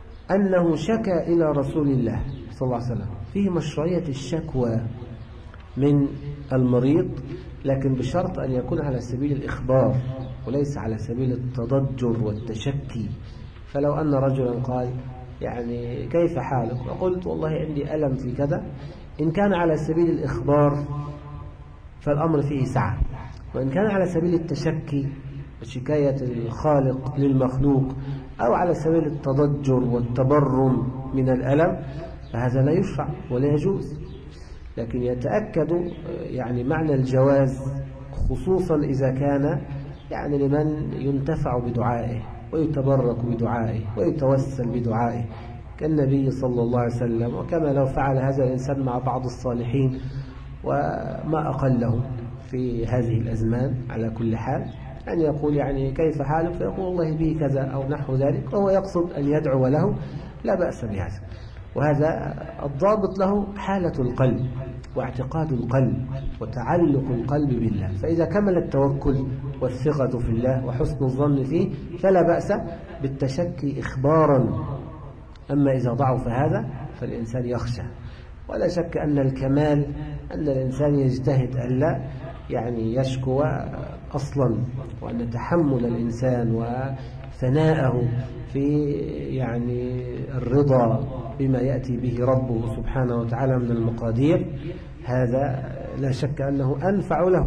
أنه شكى إلى رسول الله صلى الله عليه وسلم فيه مشروعية الشكوى من المريض، لكن بشرط أن يكون على سبيل الإخبار وليس على سبيل التضجر والتشكي. فلو أن رجلا قال يعني كيف حالك، وقلت والله عندي ألم في كذا، إن كان على سبيل الإخبار فالأمر فيه سعة، وإن كان على سبيل التشكي وشكاية الخالق للمخلوق أو على سبيل التضجر والتبرم من الألم فهذا لا يشرع ولا يجوز. لكن يتأكد يعني معنى الجواز، خصوصا إذا كان يعني لمن ينتفع بدعائه ويتبرك بدعائه ويتوسل بدعائه كالنبي صلى الله عليه وسلم، وكما لو فعل هذا الإنسان مع بعض الصالحين وما أقله في هذه الأزمان. على كل حال أن يقول يعني كيف حالك، فيقول والله بي كذا أو نحو ذلك، وهو يقصد أن يدعو له، لا بأس بهذا. وهذا الضابط له حالة القلب واعتقاد القلب وتعلق القلب بالله. فإذا كمل التوكل والثقة في الله وحسن الظن فيه فلا بأس بالتشكي إخبارا. أما إذا ضعف هذا فالإنسان يخشى. ولا شك أن الكمال أن الإنسان يجتهد ألا يعني يشكو أصلا، وأن تحمل الإنسان وثناءه في يعني الرضا بما يأتي به ربه سبحانه وتعالى من المقادير، هذا لا شك أنه أنفع له.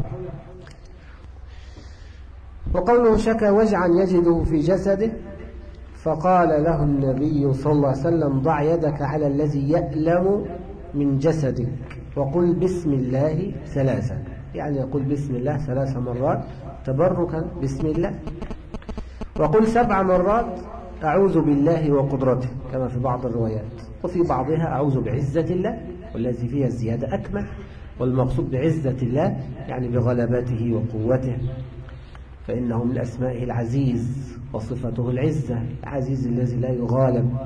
وقوله شكى وجعا يجده في جسده، فقال له النبي صلى الله عليه وسلم ضع يدك على الذي يألم من جسدك وقل بسم الله ثلاثا، يعني يقول بسم الله ثلاث مرات تبركا بسم الله، وقل سبع مرات أعوذ بالله وقدرته كما في بعض الروايات، وفي بعضها أعوذ بعزة الله، والذي فيها الزيادة أكمل، والمقصود بعزة الله يعني بغلبته وقوته، فإنه من أسمائه العزيز وصفته العزة، العزيز الذي لا يغالب.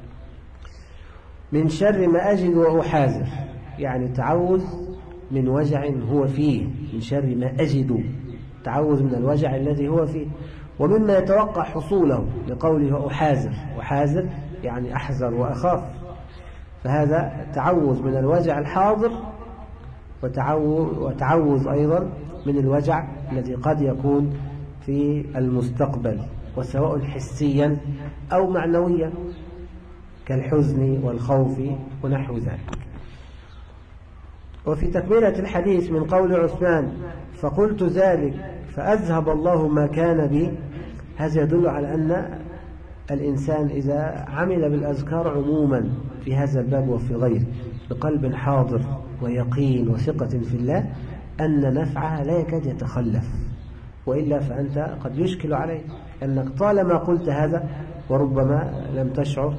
من شر ما أجد وأحاذر، يعني تعوذ من وجع هو فيه، من شر ما أجد، تعوذ من الوجع الذي هو فيه، ومما يتوقع حصوله لقوله أحاذر، أحاذر يعني أحذر وأخاف، فهذا تعوذ من الوجع الحاضر وتعوذ, وتعوذ أيضا من الوجع الذي قد يكون في المستقبل، وسواء حسيا أو معنويا كالحزن والخوف ونحو ذلك. وفي تكملة الحديث من قول عثمان فقلت ذلك فأذهب الله ما كان بي، هذا يدل على أن الإنسان إذا عمل بالأذكار عموما في هذا الباب وفي غيره بقلب حاضر ويقين وثقة في الله أن نفعها لا يكاد يتخلف، وإلا فأنت قد يشكل عليك أنك طالما قلت هذا وربما لم تشعر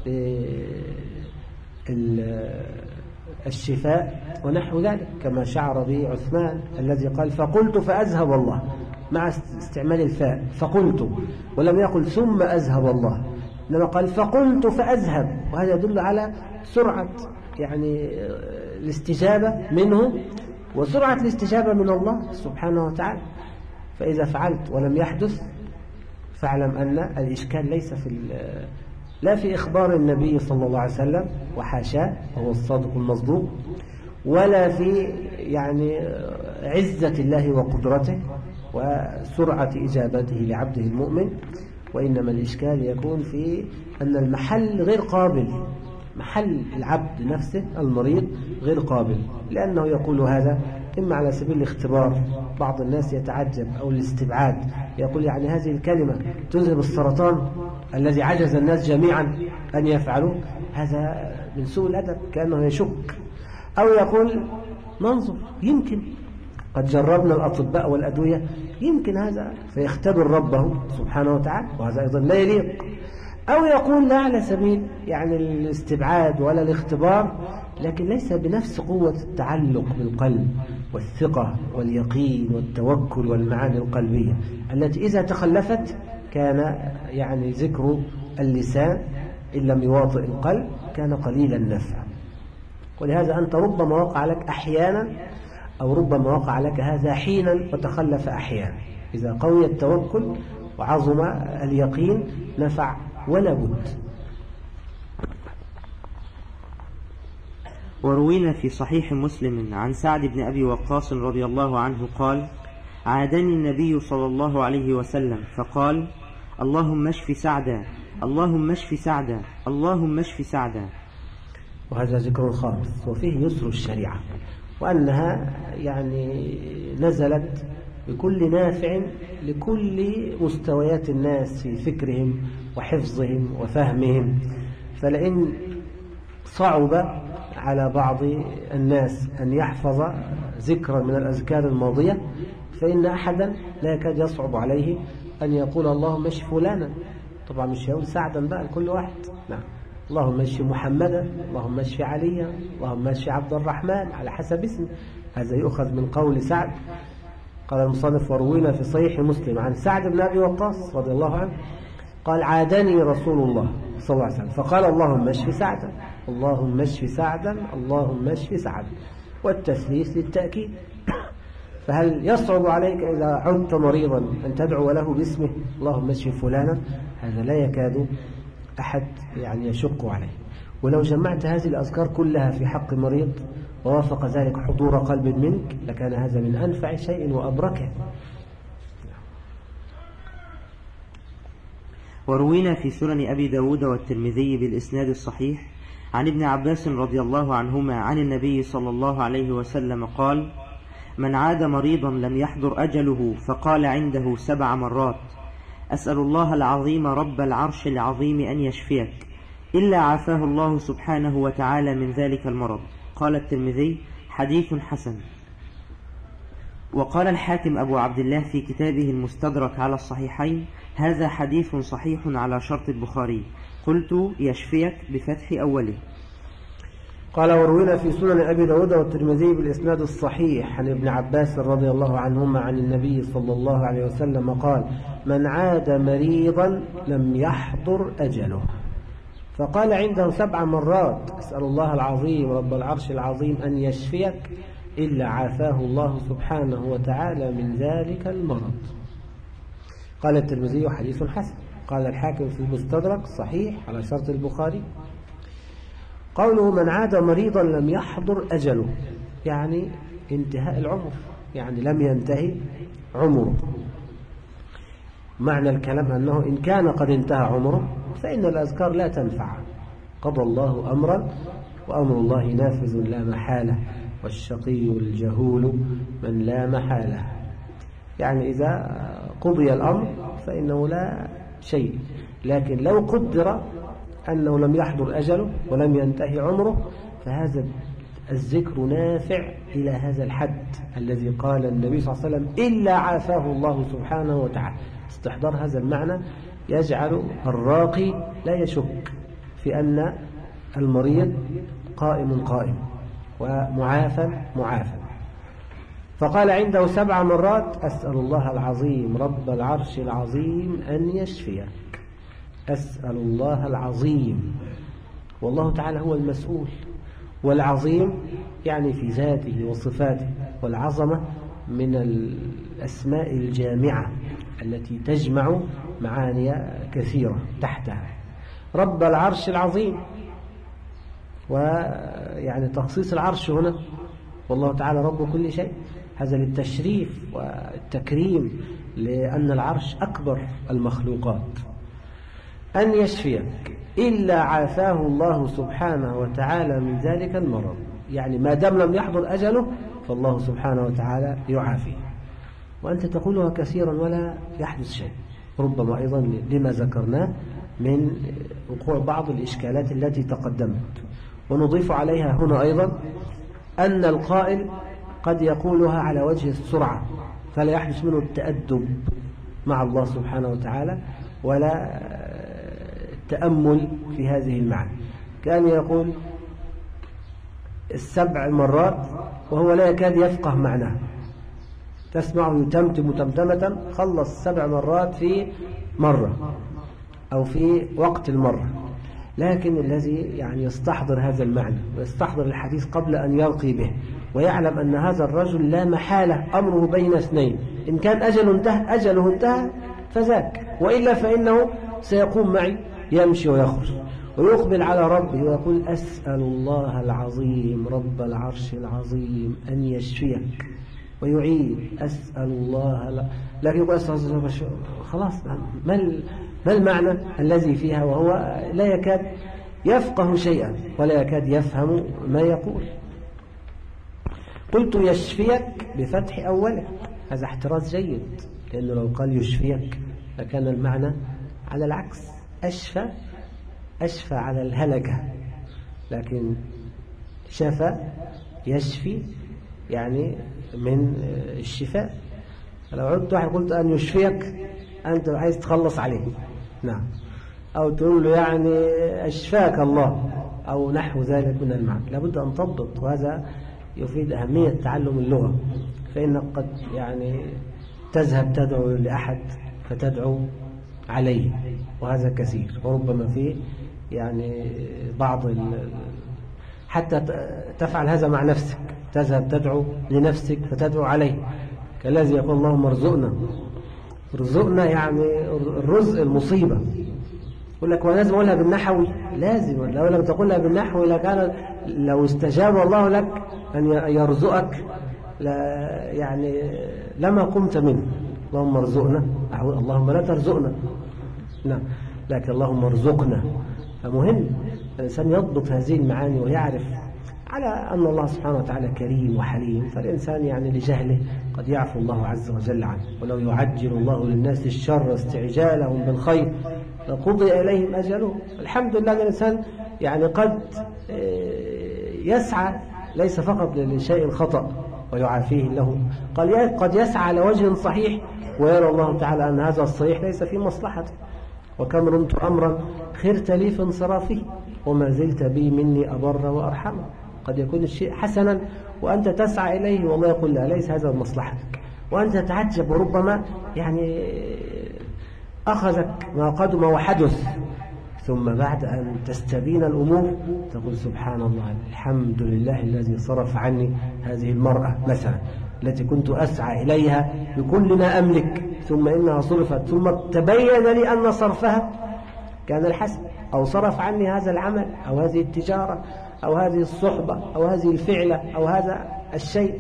الشفاء ونحو ذلك، كما شعر به عثمان الذي قال فقلت فأذهب الله مع استعمال الفاء، فقلت ولم يقل ثم أذهب الله، إنما قال فقلت فأذهب، وهذا يدل على سرعة يعني الاستجابة منه وسرعة الاستجابة من الله سبحانه وتعالى. فإذا فعلت ولم يحدث فاعلم أن الإشكال ليس في لا في إخبار النبي صلى الله عليه وسلم وحاشاه وهو الصادق المصدوق، ولا في يعني عزة الله وقدرته وسرعة إجابته لعبده المؤمن، وإنما الإشكال يكون في أن المحل غير قابل، محل العبد نفسه المريض غير قابل، لأنه يقول هذا إما على سبيل الاختبار، بعض الناس يتعجب، أو الاستبعاد، يقول يعني هذه الكلمة تذهب السرطان الذي عجز الناس جميعا أن يفعلوا، هذا من سوء الأدب كأنه يشك، أو يقول ننظر يمكن قد جربنا الأطباء والأدوية يمكن هذا، فيختبر ربه سبحانه وتعالى، وهذا أيضا لا يليق، أو يقول لا على سبيل يعني الاستبعاد ولا الاختبار، لكن ليس بنفس قوة التعلق بالقلب والثقة واليقين والتوكل والمعاني القلبية التي إذا تخلفت كان يعني ذكر اللسان إن لم يواطئ القلب كان قليل النفع. ولهذا أنت ربما وقع لك أحيانا أو ربما وقع لك هذا حينا وتخلف أحيانا، إذا قوي التوكل وعظم اليقين نفع ولا بد. وروينا في صحيح مسلم عن سعد بن أبي وقاص رضي الله عنه قال: عادني النبي صلى الله عليه وسلم فقال: اللهم اشف سعدا، اللهم اشف سعدا، اللهم اشف سعدا. وهذا ذكر خاص وفيه يسر الشريعة، وأنها يعني نزلت بكل نافع لكل مستويات الناس في فكرهم وحفظهم وفهمهم. فلئن صعب على بعض الناس أن يحفظ ذكرا من الأذكار الماضية، فإن أحدا لا يكاد يصعب عليه أن يقول اللهم اشف فلانا. طبعا مش يقول سعدا بقى لكل واحد، نعم، اللهم اشف محمدا، اللهم اشف عليا، اللهم اشف عبد الرحمن، على حسب اسمه. هذا يؤخذ من قول سعد. قال المصنف: وروينا في صحيح مسلم عن سعد بن أبي وقاص رضي الله عنه قال: عادني رسول الله صلى الله عليه وسلم فقال: اللهم اشف سعدا، اللهم اشف سعدا، اللهم اشف سعدا. والتثليث للتأكيد. فهل يصعب عليك إذا عدت مريضا أن تدعو له باسمه اللهم اشف فلانا؟ هذا لا يكاد أحد يعني يشق عليه. ولو جمعت هذه الأذكار كلها في حق مريض ووافق ذلك حضور قلب منك لكان هذا من أنفع شيء وأبركه. وروينا في سنن أبي داود والترمذي بالإسناد الصحيح عن ابن عباس رضي الله عنهما عن النبي صلى الله عليه وسلم قال: من عاد مريضا لم يحضر أجله فقال عنده سبع مرات: أسأل الله العظيم رب العرش العظيم أن يشفيك، إلا عافاه الله سبحانه وتعالى من ذلك المرض. قال الترمذي: حديث حسن. وقال الحاكم أبو عبد الله في كتابه المستدرك على الصحيحين: هذا حديث صحيح على شرط البخاري. قلت: يشفيك بفتح أوله. قال: وروينا في سنن أبي داود والترمذي بالإسناد الصحيح عن ابن عباس رضي الله عنهما عن النبي صلى الله عليه وسلم قال: من عاد مريضا لم يحضر أجله فقال عنده سبع مرات: أسأل الله العظيم رب العرش العظيم أن يشفيك، إلا عافاه الله سبحانه وتعالى من ذلك المرض. قال الترمذي: حديث حسن. قال الحاكم في المستدرك صحيح على شرط البخاري. قوله من عاد مريضا لم يحضر أجله يعني انتهاء العمر، يعني لم ينتهي عمره. معنى الكلام أنه إن كان قد انتهى عمره فإن الأذكار لا تنفع. قضى الله أمرا وأمر الله نافذ لا محالة، والشقي الجهول من لا محالة. يعني إذا قضي الأمر فإنه لا شيء، لكن لو قدر أنه لم يحضر أجله ولم ينتهي عمره فهذا الذكر نافع إلى هذا الحد الذي قال النبي صلى الله عليه وسلم: إلا عافاه الله سبحانه وتعالى. استحضار هذا المعنى يجعل الراقي لا يشك في أن المريض قائم قائم ومعافى معافى. فقال عنده سبع مرات: أسأل الله العظيم رب العرش العظيم أن يشفيك. أسأل الله العظيم، والله تعالى هو المسؤول، والعظيم يعني في ذاته وصفاته، والعظمة من الأسماء الجامعة التي تجمع معاني كثيرة تحتها. رب العرش العظيم، ويعني تخصيص العرش هنا، والله تعالى رب كل شيء، هذا للتشريف والتكريم لأن العرش أكبر المخلوقات. أن يشفيك إلا عافاه الله سبحانه وتعالى من ذلك المرض، يعني ما دام لم يحضر أجله فالله سبحانه وتعالى يعافيه. وأنت تقولها كثيرا ولا يحدث شيء، ربما أيضا لما ذكرناه من وقوع بعض الإشكالات التي تقدمت. ونضيف عليها هنا أيضا أن القائل قد يقولها على وجه السرعة فلا يحدث منه التأدب مع الله سبحانه وتعالى ولا التأمل في هذه المعنى. كان يقول السبع مرات وهو لا يكاد يفقه معناه، تسمعه يتمتم تمتمة، خلص سبع مرات في مرة أو في وقت المرة. لكن الذي يعني يستحضر هذا المعنى ويستحضر الحديث قبل أن يلقي به ويعلم أن هذا الرجل لا محالة أمره بين اثنين، إن كان أجله انتهى أجله انتهى فذاك، وإلا فإنه سيقوم معي يمشي ويخرج، ويقبل على ربه ويقول أسأل الله العظيم رب العرش العظيم أن يشفيك، ويعيد أسأل الله لا. لكن يقول أسأل الله خلاص، ما ما المعنى الذي فيها وهو لا يكاد يفقه شيئا ولا يكاد يفهم ما يقول. قلت يشفيك بفتح أوله، هذا احتراز جيد، لأنه لو قال يشفيك لكان المعنى على العكس، أشفى أشفى على الهلكة، لكن شفى يشفي يعني من الشفاء. لو عدت واحد قلت أن يشفيك أنت عايز تخلص عليه، نعم، أو تقول له يعني أشفاك الله أو نحو ذلك من المعنى. لابد أن تضبط، وهذا يفيد أهمية تعلم اللغة، فإنك قد يعني تذهب تدعو لأحد فتدعو عليه، وهذا كثير، وربما فيه يعني بعض حتى تفعل هذا مع نفسك، تذهب تدعو لنفسك فتدعو عليه، كالذي يقول اللهم ارزقنا. ارزقنا يعني الرزق المصيبة. يقول لك ولازم أقولها بالنحوي، لازم، لو لم تقولها بالنحوي لكان لو استجاب الله لك أن يرزقك لا يعني لما قمت منه. اللهم ارزقنا، اللهم لا ترزقنا، نعم، لكن اللهم ارزقنا. فمهم الإنسان يضبط هذه المعاني ويعرف على أن الله سبحانه وتعالى كريم وحليم، فالإنسان يعني لجهله قد يعفو الله عز وجل عنه. ولو يعجل الله للناس الشر استعجالهم بالخير لقضي إليهم أجلهم. الحمد لله الإنسان يعني قد يسعى ليس فقط لشيء خطأ ويعافيه له، قال قد يسعى على وجه صحيح ويرى الله تعالى أن هذا الصحيح ليس في مصلحته. وكم رمت أمرا خرت لي في انصرافه وما زلت بي مني أبر وأرحم. قد يكون الشيء حسنا وأنت تسعى إليه والله يقول لا ليس هذا مصلحتك، وأنت تتعجب وربما يعني أخذك ما قدم وحدث، ثم بعد أن تستبين الأمور تقول سبحان الله الحمد لله الذي صرف عني هذه المرأة مثلا التي كنت أسعى إليها بكل ما أملك، ثم إنها صرفت، ثم تبين لي أن صرفها كان الحسن، أو صرف عني هذا العمل أو هذه التجارة أو هذه الصحبة أو هذه الفعلة أو هذا الشيء.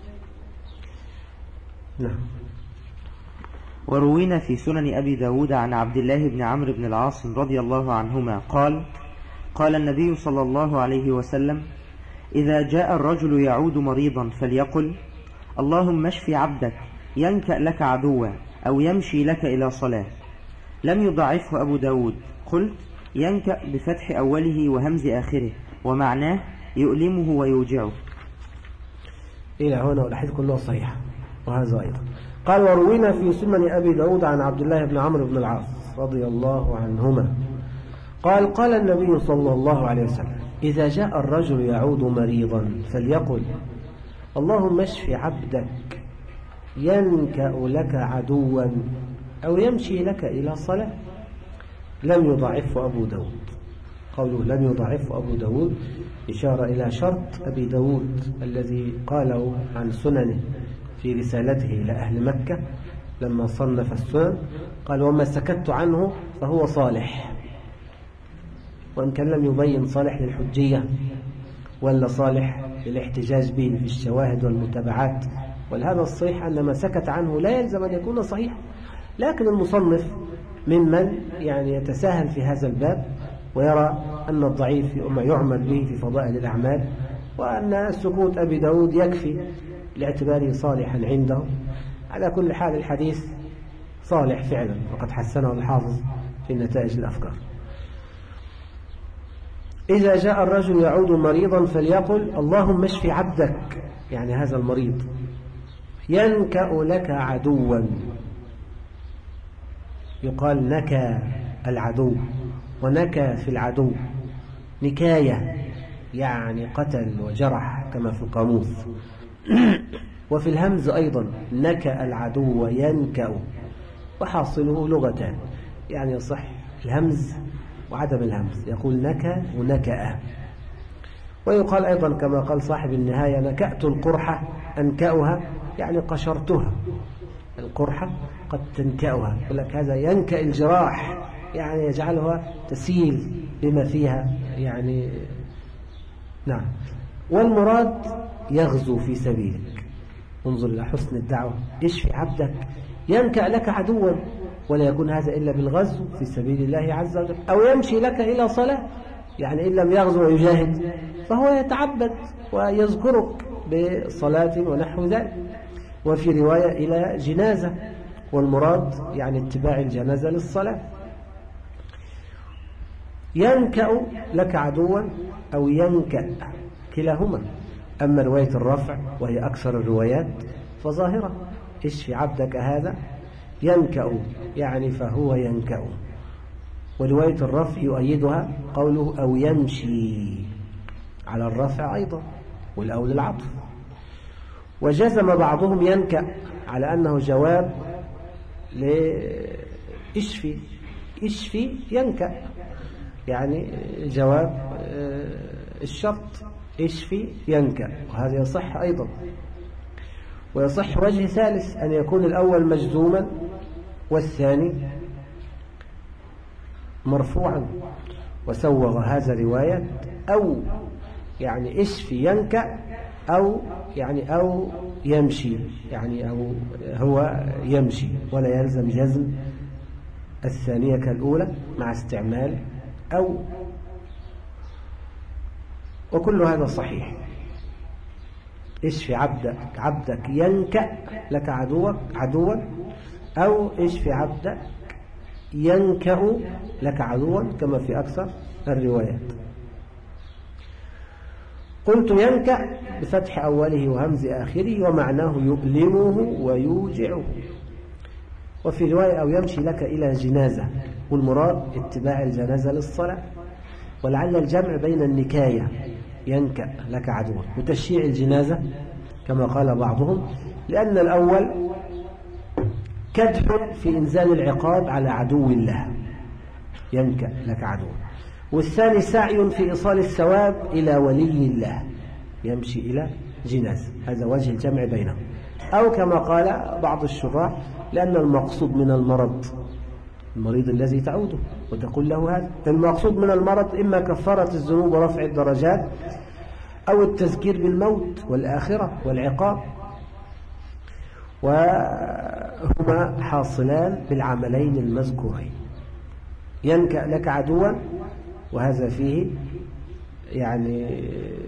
نعم. وروينا في سنن أبي داود عن عبد الله بن عمرو بن العاص رضي الله عنهما قال: قال النبي صلى الله عليه وسلم: إذا جاء الرجل يعود مريضا فليقل: اللهم اشف عبدك ينكأ لك عدوا أو يمشي لك إلى صلاة. لم يضعفه أبو داود. قلت: ينكأ بفتح أوله وهمز آخره، ومعناه يؤلمه ويوجعه. إلى هنا والحديث كله صحيح. وهذا أيضا قال: وروينا في سنن أبي داود عن عبد الله بن عمرو بن العاص رضي الله عنهما قال: قال النبي صلى الله عليه وسلم: إذا جاء الرجل يعود مريضا فليقل: اللهم اشف عبدك ينكأ لك عدوا أو يمشي لك إلى صلاة. لم يضعفه أبو داود. قوله لم يضعفه أبو داود إشارة إلى شرط أبي داود الذي قاله عن سننه في رسالته إلى أهل مكة لما صنف السنن، قال: وما سكت عنه فهو صالح. وإن كان لم يبين صالح للحجية ولا صالح للاحتجاج به في الشواهد والمتابعات، ولهذا الصحيح أن ما سكت عنه لا يلزم أن يكون صحيح. لكن المصنف ممن يعني يتساهل في هذا الباب ويرى أن الضعيف يعمل به في فضائل الأعمال، وأن سكوت أبي داود يكفي لاعتباره صالحا عنده. على كل حال الحديث صالح فعلا، وقد حسنه الحافظ في نتائج الأفكار. إذا جاء الرجل يعود مريضا فليقل: اللهم اشف عبدك، يعني هذا المريض، ينكأ لك عدوا. يقال نكى العدو، ونكى في العدو نكاية يعني قتل وجرح كما في القاموس. وفي الهمز أيضا نكى العدو ينكأ، وحاصله لغتان، يعني يصح الهمز وعدم الهمز، يقول نكى ونكأ. ويقال أيضا كما قال صاحب النهاية: نكأت القرحة أنكأها، يعني قشرتها. القرحة قد تنكأها، يقول لك هذا ينكأ الجراح، يعني يجعلها تسيل بما فيها يعني. نعم. والمراد يغزو في سبيلك. انظر إلى حسن الدعوة. اشفي عبدك ينكأ لك عدوا، ولا يكون هذا إلا بالغزو في سبيل الله عز وجل، أو يمشي لك إلى صلاة، يعني إن لم يغزو ويجاهد فهو يتعبد ويذكرك بصلاة ونحو ذلك. وفي رواية إلى جنازة، والمراد يعني اتباع الجنازة للصلاة. ينكأ لك عدوا أو ينكأ، كلاهما. أما رواية الرفع وهي أكثر الروايات فظاهرة، اشفي عبدك هذا ينكأ يعني فهو ينكأ. ورواية الرفع يؤيدها قوله أو يمشي على الرفع أيضا، والأول العطف. وجزم بعضهم ينكأ على أنه جواب لإشفي، إشفي ينكأ، يعني جواب الشرط اشفي ينكأ، وهذا يصح أيضا. ويصح وجه ثالث أن يكون الأول مجزوما والثاني مرفوعا، وسوغ هذا رواية أو يعني اشفي ينكأ، أو يعني أو يمشي، يعني أو هو يمشي، ولا يلزم جزم الثانية كالأولى مع استعمال أو. وكل هذا صحيح. اشفي عبدك عبدك ينكأ لك عدوك عدوا، أو اشفي عبدك ينكأ لك عدوا، كما في أكثر الروايات. قلت ينكأ بفتح أوله وهمز آخره، ومعناه يؤلمه ويوجعه. وفي رواية أو يمشي لك إلى جنازة، والمراد اتباع الجنازة للصلاة. ولعل الجمع بين النكاية ينكأ لك عدوا وتشييع الجنازة كما قال بعضهم، لأن الأول كدح في إنزال العقاب على عدو الله ينكأ لك عدوا، والثاني سعي في إيصال الثواب إلى ولي الله يمشي إلى جنازة. هذا وجه الجمع بينهم. أو كما قال بعض الشراح لأن المقصود من المرض المريض الذي تعوده وتقول له هذا. المقصود من المرض إما كفارة الذنوب ورفع الدرجات، أو التذكير بالموت والآخرة والعقاب، وهما حاصلان بالعملين المذكورين. ينكأ لك عدوا، وهذا فيه يعني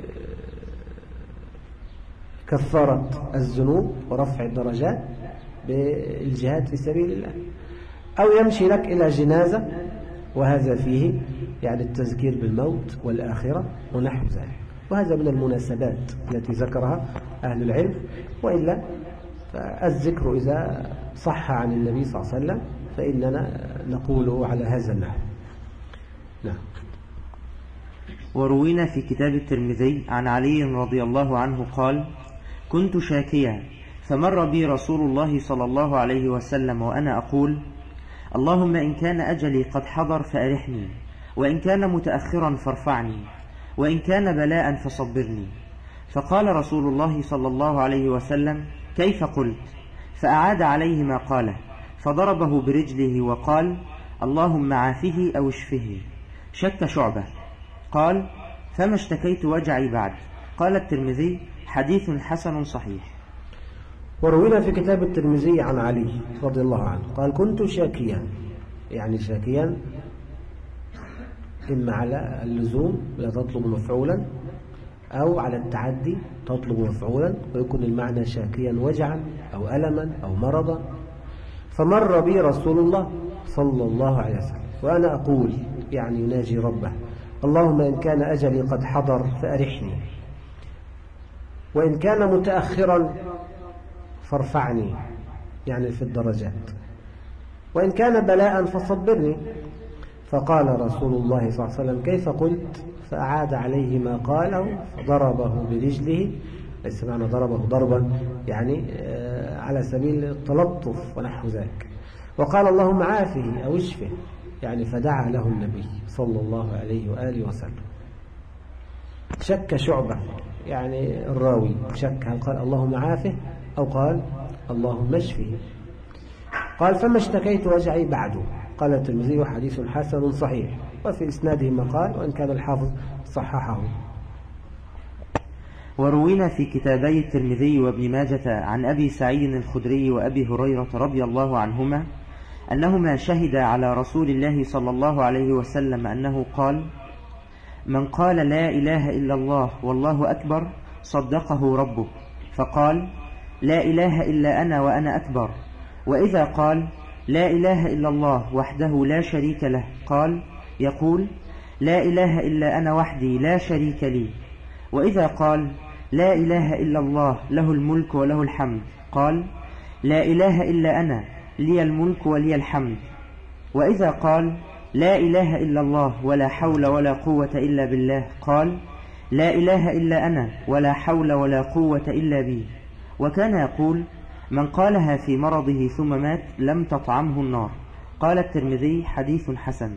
كفارة الذنوب ورفع الدرجات بالجهاد في سبيل الله، أو يمشي لك إلى جنازة، وهذا فيه يعني التذكير بالموت والآخرة ونحو ذلك. وهذا من المناسبات التي ذكرها أهل العلم، وإلا فالذكر إذا صح عن النبي صلى الله عليه وسلم فإننا نقوله على هذا النحو. نعم. وروينا في كتاب الترمذي عن علي رضي الله عنه قال: كنت شاكيا فمر بي رسول الله صلى الله عليه وسلم وأنا أقول: اللهم إن كان أجلي قد حضر فأرحني، وإن كان متأخرا فارفعني، وإن كان بلاء فصبرني. فقال رسول الله صلى الله عليه وسلم: كيف قلت؟ فأعاد عليه ما قاله، فضربه برجله وقال: اللهم عافه أو اشفه. شك شعبة. قال: فما اشتكيت وجعي بعد. قال الترمذي: حديث حسن صحيح. وروينا في كتاب الترمذي عن علي رضي الله عنه قال: كنت شاكيا، يعني شاكيا إما على اللزوم لا تطلب مفعولا، أو على التعدي تطلب مفعولا، ويكون المعنى شاكيا وجعا أو ألما أو مرضا. فمر بي رسول الله صلى الله عليه وسلم وأنا أقول، يعني يناجي ربه: اللهم إن كان أجلي قد حضر فأرحني، وإن كان متأخرا فارفعني، يعني في الدرجات، وإن كان بلاء فصبرني. فقال رسول الله صلى الله عليه وسلم: كيف قلت؟ فأعاد عليه ما قاله، فضربه برجله، ليس معنى ضربه ضربا يعني على سبيل التلطف ونحو ذلك، وقال: اللهم عافه أو اشفه، يعني فدعا له النبي صلى الله عليه وآله وسلم. شك شعبة، يعني الراوي شك هل قال اللهم عافه أو قال اللهم اشفه. قال: فما اشتكيت وجعي بعده، قال الترمذي حديث حسن صحيح، وفي إسناده مقال وإن كان الحافظ صححه. وروينا في كتابي الترمذي وابن ماجة عن أبي سعيد الخدري وأبي هريرة رضي الله عنهما أنهما شهدا على رسول الله صلى الله عليه وسلم أنه قال: من قال لا إله إلا الله والله أكبر صدقه ربه، فقال: لا إله إلا أنا وأنا أكبر. وإذا قال: لا إله إلا الله وحده لا شريك له، قال يقول: لا إله إلا أنا وحدي لا شريك لي. وإذا قال: لا إله إلا الله له الملك وله الحمد، قال: لا إله إلا أنا لي الملك ولي الحمد. وإذا قال: لا إله إلا الله ولا حول ولا قوة إلا بالله، قال: لا إله إلا أنا ولا حول ولا قوة إلا بي. وكان يقول: من قالها في مرضه ثم مات لم تطعمه النار. قال الترمذي: حديث حسن.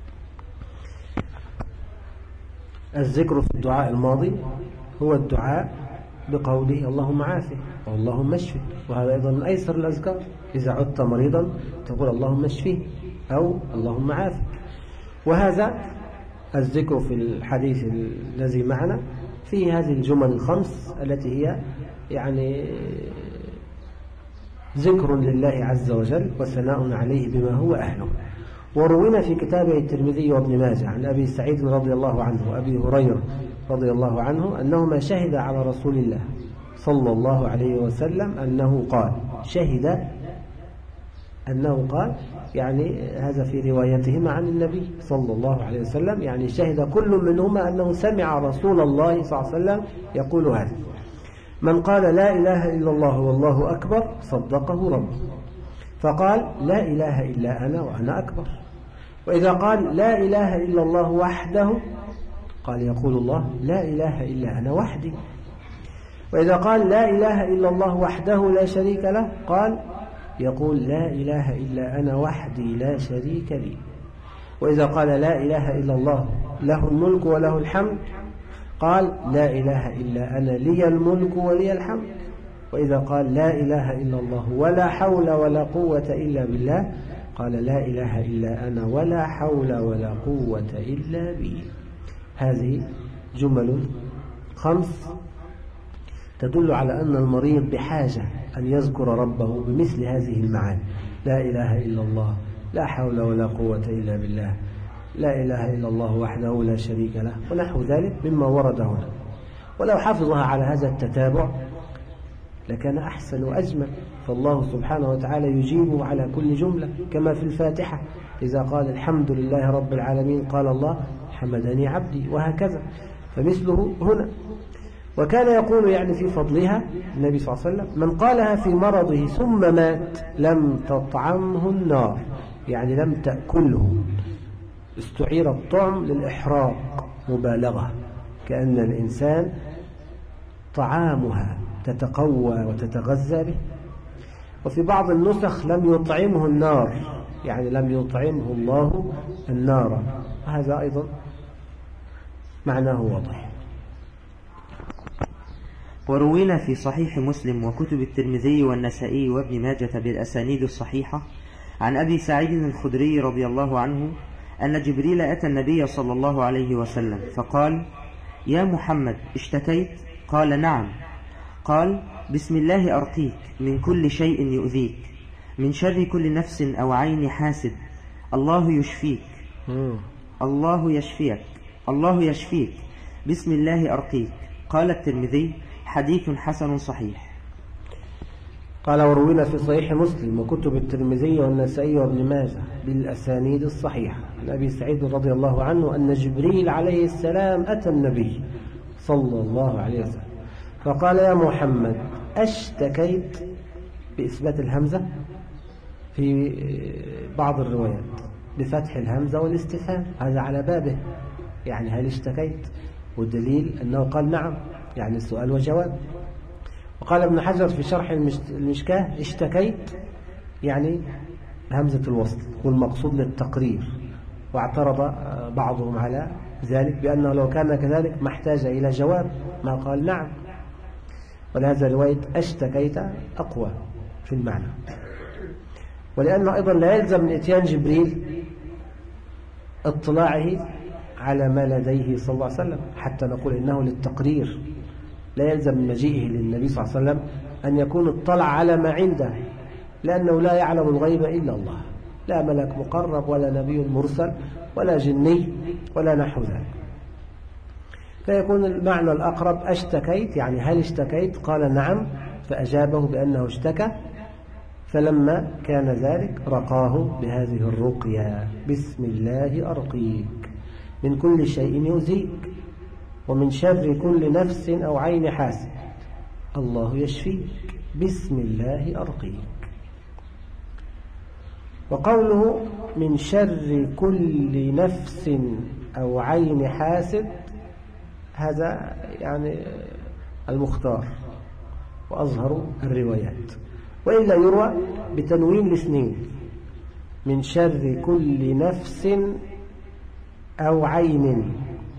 الذكر في الدعاء الماضي هو الدعاء بقوله اللهم عافه أو اللهم اشفه، وهذا أيضا من أيسر الأذكار. إذا عدت مريضا تقول اللهم اشفه أو اللهم عافه. وهذا الذكر في الحديث الذي معنا فيه هذه الجمل الخمس التي هي يعني ذكر لله عز وجل وثناء عليه بما هو أهله. وروينا في كتابه الترمذي وابن ماجه عن أبي سعيد رضي الله عنه وأبي هريرة رضي الله عنه أنهما شهد على رسول الله صلى الله عليه وسلم أنه قال. شهد أنه قال يعني هذا في روايتهما عن النبي صلى الله عليه وسلم، يعني شهد كل منهما أنه سمع رسول الله صلى الله عليه وسلم يقول هذا: من قال لا إله إلا الله والله أكبر صدقه ربه، فقال: لا إله إلا أنا وأنا أكبر. وإذا قال لا إله إلا الله وحده قال يقول الله: لا إله إلا أنا وحدي. وإذا قال لا إله إلا الله وحده لا شريك له قال يقول: لا إله إلا أنا وحدي لا شريك لي. وإذا قال لا إله إلا الله له الملك وله الحمد قال: لا إله إلا أنا لي الملك ولي الحمد. وإذا قال لا إله إلا الله ولا حول ولا قوة إلا بالله قال: لا إله إلا أنا ولا حول ولا قوة إلا بي. هذه جمل خمس تدل على أن المريض بحاجة أن يذكر ربه بمثل هذه المعاني: لا إله إلا الله، لا حول ولا قوة إلا بالله، لا إله إلا الله وحده لا شريك له، ونحو ذلك مما ورد هنا. ولو حفظها على هذا التتابع لكان أحسن وأجمل، فالله سبحانه وتعالى يجيبه على كل جملة، كما في الفاتحة إذا قال الحمد لله رب العالمين قال الله: حمدني عبدي، وهكذا. فمثله هنا. وكان يقول يعني في فضلها النبي صلى الله عليه وسلم: من قالها في مرضه ثم مات لم تطعمه النار، يعني لم تأكله. استعير الطعم للإحراق مبالغة، كأن الإنسان طعامها تتقوى وتتغذى به. وفي بعض النسخ لم يطعمه النار، يعني لم يطعمه الله النار، هذا أيضا معناه واضح. وروينا في صحيح مسلم وكتب الترمذي والنسائي وابن ماجة بالأسانيد الصحيحة عن أبي سعيد الخدري رضي الله عنه أن جبريل أتى النبي صلى الله عليه وسلم فقال: يا محمد اشتكيت؟ قال: نعم. قال: بسم الله أرقيك من كل شيء يؤذيك، من شر كل نفس أو عين حاسد، الله يشفيك الله يشفيك الله يشفيك بسم الله أرقيك. قال الترمذي: حديث حسن صحيح. قال: وروينا في صحيح مسلم وكتب الترمذي والنسائي وابن ماجه بالأسانيد الصحيحة عن أبي سعيد رضي الله عنه أن جبريل عليه السلام أتى النبي صلى الله عليه وسلم فقال: يا محمد أشتكيت؟ بإثبات الهمزة، في بعض الروايات بفتح الهمزة والاستفهام، هذا على بابه، يعني هل اشتكيت؟ والدليل أنه قال نعم، يعني السؤال وجواب. وقال ابن حجر في شرح المشكاة: اشتكيت يعني همزة الوصل والمقصود للتقرير. واعترض بعضهم على ذلك بأنه لو كان كذلك ما احتاج إلى جواب، ما قال نعم. ولهذا رواية أشتكيت أقوى في المعنى. ولأنه أيضا لا يلزم من إتيان جبريل اطلاعه على ما لديه صلى الله عليه وسلم حتى نقول إنه للتقرير. لا يلزم من مجيئه للنبي صلى الله عليه وسلم أن يكون اطلع على ما عنده، لأنه لا يعلم الغيب إلا الله، لا ملك مقرب ولا نبي مرسل ولا جني ولا نحو ذلك. فيكون المعنى الأقرب اشتكيت، يعني هل اشتكيت؟ قال نعم، فأجابه بأنه اشتكى. فلما كان ذلك رقاه بهذه الرقية: بسم الله أرقيك من كل شيء يؤذيك ومن شر كل نفس أو عين حاسد، الله يشفيك، بسم الله أرقيك. وقوله من شر كل نفس أو عين حاسد هذا يعني المختار وأظهر الروايات، وإلا يروى بتنوين الاثنين: من شر كل نفس أو عين،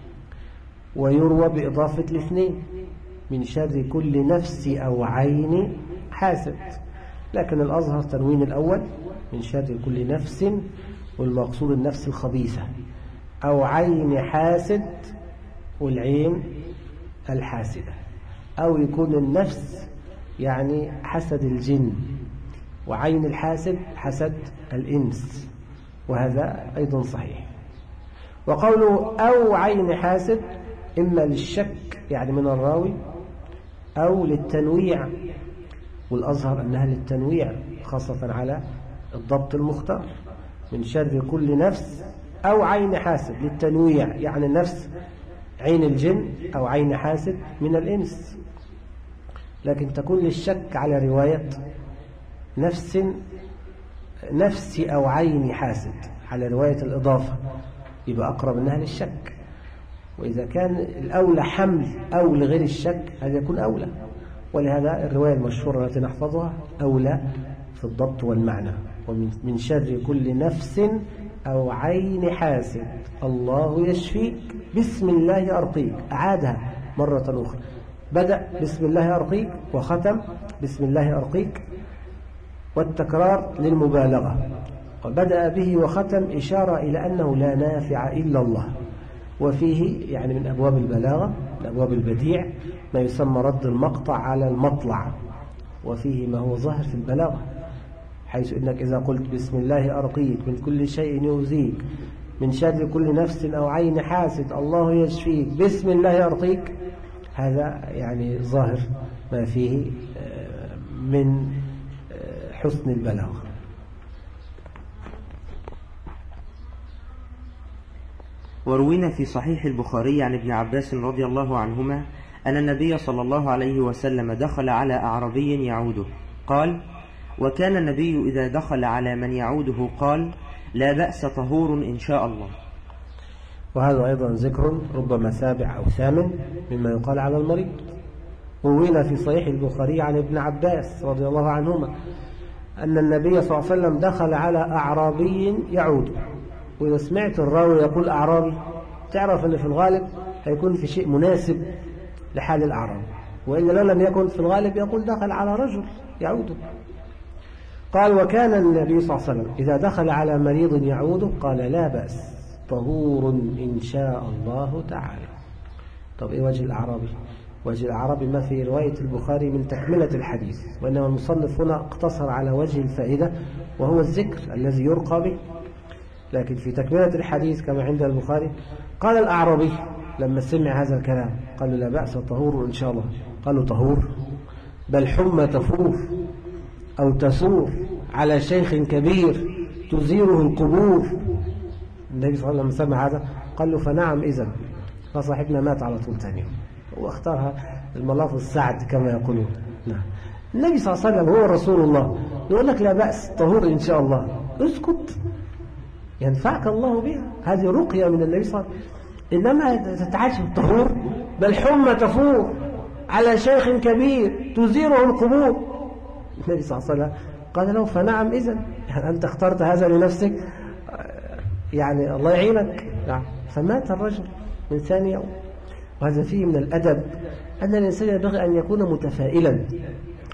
ويروى بإضافة الاثنين: من شر كل نفس أو عين حاسد. لكن الأظهر تنوين الأول: من شر كل نفس، والمقصود النفس الخبيثة، أو عين حاسد، والعين الحاسدة، أو يكون النفس يعني حسد الجن، وعين الحاسد حسد الإنس، وهذا أيضا صحيح. وقوله أو عين حاسد إما للشك يعني من الراوي أو للتنويع، والأظهر أنها للتنويع خاصة على الضبط المختار: من شر كل نفس أو عين حاسد، للتنويع يعني النفس عين الجن أو عين حاسد من الإنس. لكن تكون للشك على رواية نفس نفس أو عين حاسد على رواية الإضافة، يبقى أقرب أنها للشك. وإذا كان الأولى حمل أو لغير الشك هذا يكون أولى، ولهذا الرواية المشهورة التي نحفظها أولى في الضبط والمعنى: ومن شر كل نفس أو عين حاسد، الله يشفيك، بسم الله أرقيك. أعادها مرة أخرى، بدأ بسم الله أرقيك وختم بسم الله أرقيك، والتكرار للمبالغة، وبدأ به وختم إشارة إلى أنه لا نافع إلا الله. وفيه يعني من أبواب البلاغة، من أبواب البديع، ما يسمى رد المقطع على المطلع، وفيه ما هو ظاهر في البلاغة، حيث إنك إذا قلت بسم الله أرقيك من كل شيء يؤذيك من شر كل نفس أو عين حاسد، الله يشفيك، بسم الله أرقيك، هذا يعني ظاهر ما فيه من حسن البلاغة. وروينا في صحيح البخاري عن ابن عباس رضي الله عنهما أن النبي صلى الله عليه وسلم دخل على أعرابي يعوده، قال: وكان النبي إذا دخل على من يعوده قال: لا بأس طهور إن شاء الله. وهذا أيضا ذكر ربما سابع أو ثامن مما يقال على المريض. وروينا في صحيح البخاري عن ابن عباس رضي الله عنهما أن النبي صلى الله عليه وسلم دخل على أعرابي يعوده. وإذا سمعت الراوي يقول أعرابي تعرف أن في الغالب هيكون في شيء مناسب لحال الأعرابي، وإلا لم يكن في الغالب يقول دخل على رجل يعوده. قال: وكان النبي صلى الله عليه وسلم إذا دخل على مريض يعوده قال: لا بأس طهور إن شاء الله تعالى. طب إيه وجه الأعرابي؟ وجه الأعرابي ما في رواية البخاري من تكملة الحديث، وإنما المصنف هنا اقتصر على وجه الفائدة وهو الذكر الذي يرقى به. لكن في تكملة الحديث كما عند البخاري قال الأعرابي لما سمع هذا الكلام قال له: لا بأس طهور إن شاء الله. قالوا: طهور؟ بل حمى تفور أو تسور على شيخ كبير تزيره القبور. النبي صلى الله عليه وسلم سمع هذا قال له: فنعم إذن. فصاحبنا مات على طول ثاني، واختارها الملاف السعد كما يقولون. نعم، النبي صلى الله عليه وسلم هو رسول الله يقول لك لا بأس طهور إن شاء الله، اسكت، ينفعك الله بها، هذه رقية من النبي صلى الله عليه وسلم. إنما تتعجب طهور؟ بل حمى تفور على شيخ كبير تزيره القبور. النبي صلى الله عليه وسلم قال له: فنعم إذن، يعني أنت اخترت هذا لنفسك، يعني الله يعينك. نعم. فمات الرجل من ثاني يوم. وهذا فيه من الأدب أن الإنسان ينبغي أن يكون متفائلا،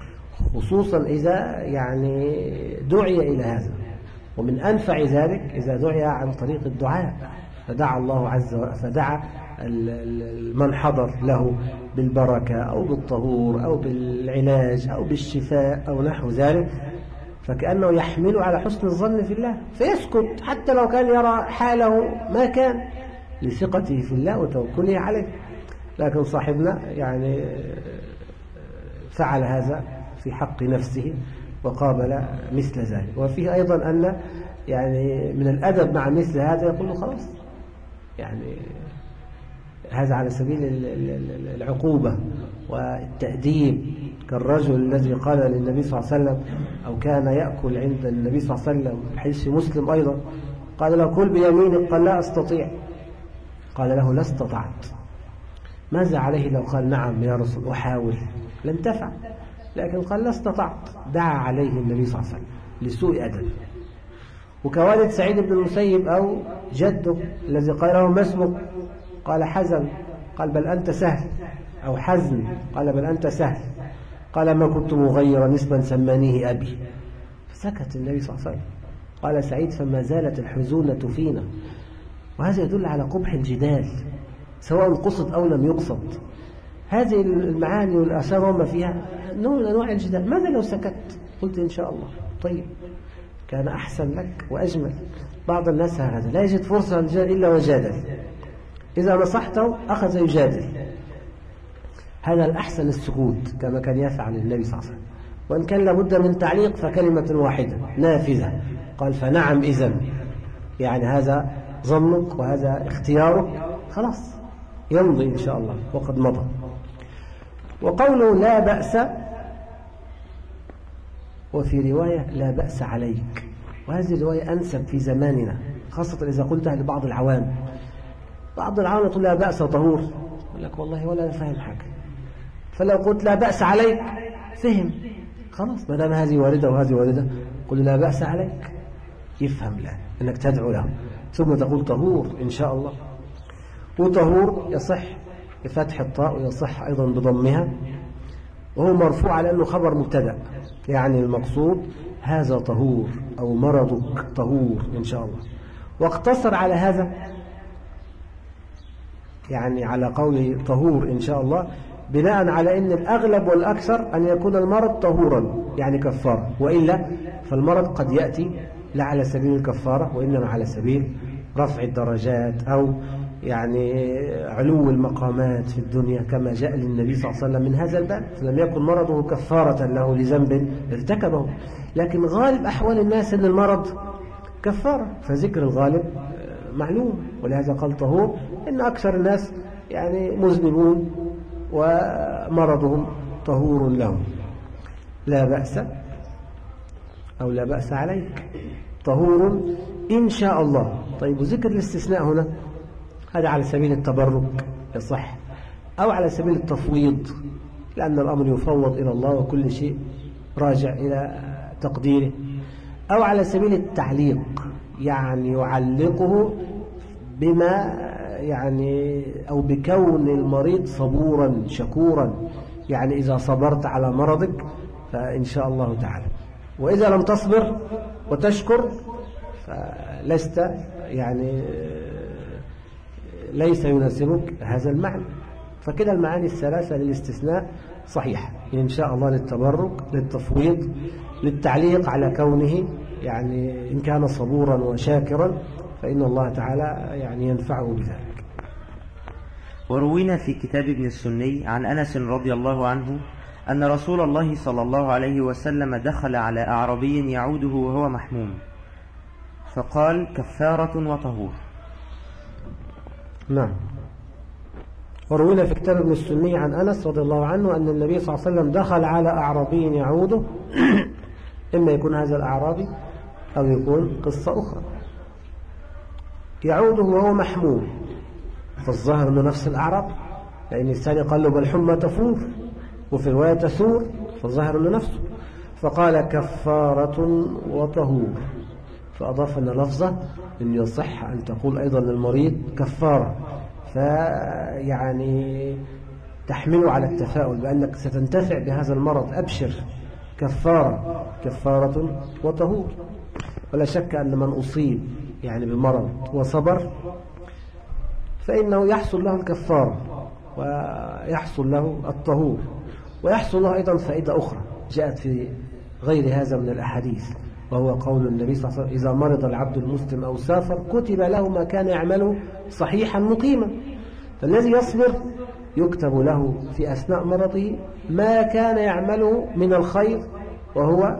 خصوصا إذا يعني دعي إلى هذا. ومن أنفع ذلك إذا دعي عن طريق الدعاء، فدعا الله عز وجل، فدعا من حضر له بالبركة أو بالطهور أو بالعلاج أو بالشفاء أو نحو ذلك، فكأنه يحمل على حسن الظن في الله فيسكت حتى لو كان يرى حاله ما كان، لثقته في الله وتوكله عليه. لكن صاحبنا يعني فعل هذا في حق نفسه وقابل مثل ذلك. وفيه أيضا أن يعني من الأدب مع مثل هذا يقول له خلاص، يعني هذا على سبيل العقوبة والتأديب، كالرجل الذي قال للنبي صلى الله عليه وسلم أو كان يأكل عند النبي صلى الله عليه وسلم، الحديث في مسلم أيضا، قال له كل بيمينك، قال لا أستطيع، قال له لا استطعت. ماذا عليه لو قال نعم يا رسول أحاول؟ لن تفعل، لكن قال لا استطعت. دعا عليه النبي صلى الله عليه وسلم لسوء أدب. وكوالد سعيد بن المسيب أو جده الذي قال له ما اسمك؟ قال حزن، قال بل أنت سهل، أو حزن، قال بل أنت سهل، قال ما كنت مغيرا اسما سمانيه أبي. فسكت النبي صلى الله عليه وسلم. قال سعيد فما زالت الحزونة فينا. وهذا يدل على قبح الجدال سواء قصد أو لم يقصد. هذه المعاني والآثار وما فيها نوع من أنواع الجدال. ماذا لو سكت؟ قلت إن شاء الله طيب كان أحسن لك وأجمل. بعض الناس هذا لا يجد فرصة للجدال إلا وجادل، إذا نصحته أخذ يجادل. هذا الأحسن السكوت كما كان يفعل النبي صلى الله عليه وسلم. وإن كان لابد من تعليق فكلمة واحدة نافذة، قال فنعم إذن، يعني هذا ظنك وهذا اختيارك، خلاص يمضي إن شاء الله وقد مضى. وقوله لا بأس، وفي رواية لا بأس عليك، وهذه الرواية أنسب في زماننا، خاصة إذا قلتها لبعض العوام. بعض العوام يقول لا بأس طهور، يقول لك والله ولا أنا فاهم حاجة. فلو قلت لا بأس عليك فهم، خلاص ما دام هذه واردة وهذه واردة قل لا بأس عليك، يفهم لا أنك تدعو له، ثم تقول طهور إن شاء الله. وطهور يصح بفتح الطاء ويصح أيضا بضمها، وهو مرفوع على أنه خبر مبتدأ، يعني المقصود هذا طهور أو مرضك طهور إن شاء الله. واقتصر على هذا، يعني على قوله طهور إن شاء الله، بناء على أن الأغلب والأكثر أن يكون المرض طهورا يعني كفارة، وإلا فالمرض قد يأتي لا على سبيل الكفارة وإنما على سبيل رفع الدرجات أو يعني علو المقامات في الدنيا، كما جاء للنبي صلى الله عليه وسلم من هذا الباب، فلم يكن مرضه كفارة له لذنب ارتكبه. لكن غالب أحوال الناس أن المرض كفارة، فذكر الغالب معلوم، ولهذا قال طهور، إن أكثر الناس يعني مذنبون ومرضهم طهور لهم. لا بأس أو لا بأس عليك طهور إن شاء الله. طيب وذكر الاستثناء هنا هذا على سبيل التبرك يصح، أو على سبيل التفويض، لأن الأمر يفوض إلى الله وكل شيء راجع إلى تقديره، أو على سبيل التعليق، يعني يعلقه بما يعني أو بكون المريض صبورا شكورا، يعني إذا صبرت على مرضك فإن شاء الله تعالى، وإذا لم تصبر وتشكر فلست يعني ليس يناسبك هذا المعنى. فكده المعاني الثلاثة للاستثناء صحيحة إن شاء الله، للتبرك، للتفويض، للتعليق على كونه يعني إن كان صبورا وشاكرا فإن الله تعالى يعني ينفعه بذلك. وروينا في كتاب ابن السني عن أنس رضي الله عنه أن رسول الله صلى الله عليه وسلم دخل على أعرابي يعوده وهو محموم فقال كفارة وطهور. نعم. وروينا في كتاب ابن السني عن أنس رضي الله عنه أن النبي صلى الله عليه وسلم دخل على أعرابي يعوده، إما يكون هذا الأعرابي أو يكون قصة أخرى. يعوده وهو محموم، فالظاهر أنه نفس الأعراب، لأن الثاني قال له بل حمى تفور، وفي رواية تثور، فالظاهر أنه نفسه. فقال كفارة وطهور، فأضاف أن لفظة أن يصح أن تقول أيضا للمريض كفارة، فيعني تحمله على التفاؤل بأنك ستنتفع بهذا المرض، أبشر كفارة كفارة وطهور. ولا شك أن من أصيب يعني بمرض وصبر فإنه يحصل له الكفارة ويحصل له الطهور، ويحصل له أيضا فائدة أخرى جاءت في غير هذا من الأحاديث، وهو قول النبي صلى الله عليه وسلم: إذا مرض العبد المسلم أو سافر كتب له ما كان يعمله صحيحا مقيما. فالذي يصبر يكتب له في أثناء مرضه ما كان يعمله من الخير وهو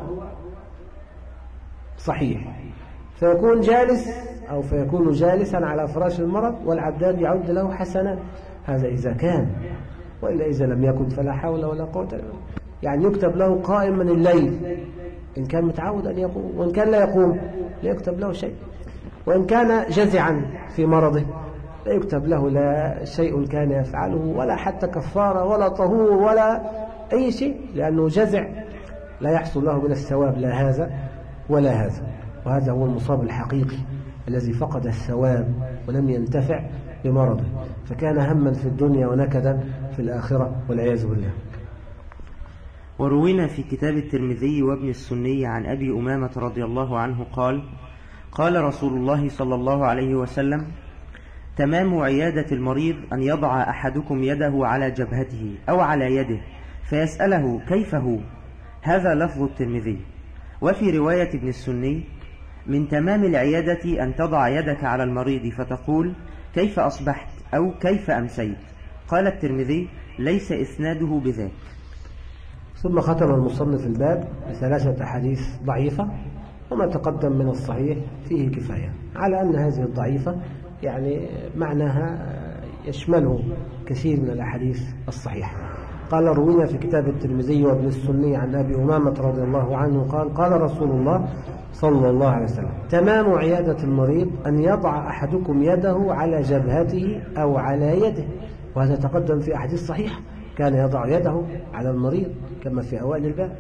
صحيح، فيكون جالس أو فيكون جالسا على فراش المرض والعداد يعد له حسنات. هذا إذا كان، وإلا إذا لم يكن فلا حول ولا قوة إلا بالله. يعني يكتب له قائم من الليل إن كان متعود أن يقوم، وإن كان لا يقوم لا يكتب له شيء، وإن كان جزعا في مرضه لا يكتب له لا شيء كان يفعله ولا حتى كفارة ولا طهور ولا أي شيء، لأنه جزع لا يحصل له من الثواب لا هذا ولا هذا. وهذا هو المصاب الحقيقي الذي فقد الثواب ولم ينتفع بمرضه، فكان هما في الدنيا ونكدا في الآخرة والعياذ بالله. وروينا في كتاب الترمذي وابن السني عن أبي أمامة رضي الله عنه قال: قال رسول الله صلى الله عليه وسلم: تمام عيادة المريض أن يضع أحدكم يده على جبهته أو على يده فيسأله كيف هو. هذا لفظ الترمذي. وفي رواية ابن السني: من تمام العيادة أن تضع يدك على المريض فتقول كيف أصبحت أو كيف أمسيت. قال الترمذي: ليس إسناده بذاك. ثم ختم المصنف الباب بثلاثة أحاديث ضعيفة، وما تقدم من الصحيح فيه كفاية على أن هذه الضعيفة يعني معناها يشمله كثير من الأحاديث الصحيحة. قال: روينا في كتاب الترمذي وابن السني عن أبي أمامة رضي الله عنه قال: قال رسول الله صلى الله عليه وسلم: تمام عيادة المريض أن يضع أحدكم يده على جبهته أو على يده. وهذا تقدم في أحاديث صحيحة، كان يضع يده على المريض كما في أوائل الباب،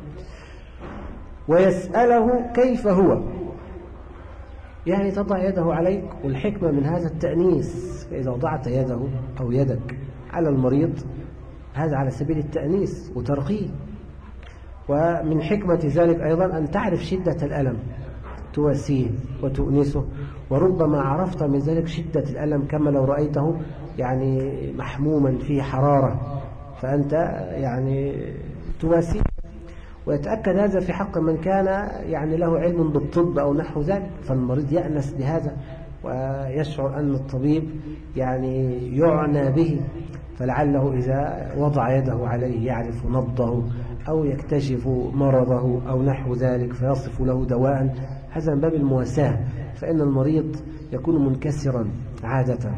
ويسأله كيف هو، يعني تضع يده عليك. والحكمة من هذا التأنيس، فإذا وضعت يده أو يدك على المريض هذا على سبيل التأنيس وترقيه. ومن حكمة ذلك أيضا أن تعرف شدة الألم تواسيه وتؤنسه، وربما عرفت من ذلك شدة الألم كما لو رأيته يعني محموما فيه حرارة فأنت يعني تواسيه. ويتأكد هذا في حق من كان يعني له علم بالطب أو نحو ذلك، فالمريض يأنس بهذا ويشعر أن الطبيب يعني يعنى به، فلعله إذا وضع يده عليه يعرف نبضه أو يكتشف مرضه أو نحو ذلك فيصف له دواء. هذا من باب المواساة، فإن المريض يكون منكسرا عادة.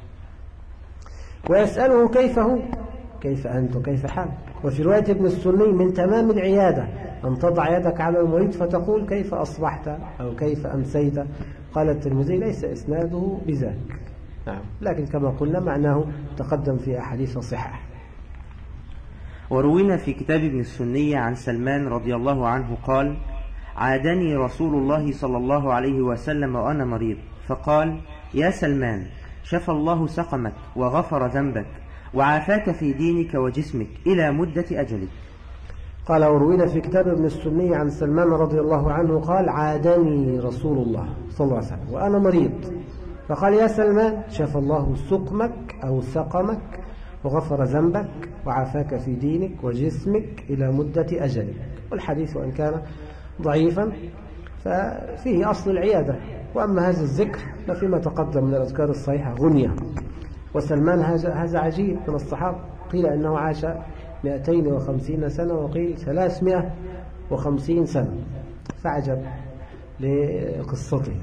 ويسأله كيف هو، كيف أنت وكيف حالك. وفي رواية ابن السني: من تمام العيادة أن تضع يدك على المريض فتقول كيف أصبحت أو كيف أمسيت. قال الترمذي: ليس إسناده بذاك. نعم، لكن كما قلنا معناه تقدم في أحاديث صحيحة. وروينا في كتاب ابن السني عن سلمان رضي الله عنه قال: عادني رسول الله صلى الله عليه وسلم وأنا مريض فقال: يا سلمان، شفى الله سقمك وغفر ذنبك وعافاك في دينك وجسمك إلى مدة أجلك. قال: وروينا في كتاب ابن السني عن سلمان رضي الله عنه قال: عادني رسول الله صلى الله عليه وسلم وأنا مريض فقال: يا سلمان، شفى الله سقمك أو سقمك وغفر ذنبك وعافاك في دينك وجسمك إلى مدة أجلك. والحديث وإن كان ضعيفا ففيه أصل العيادة، وأما هذا الذكر ففيما تقدم من الأذكار الصحيحة غنية. وسلمان هذا عجيب من الصحابة، قيل أنه عاش مئتين وخمسين سنة وقيل ثلاثمائة وخمسين سنة، فعجب لقصته.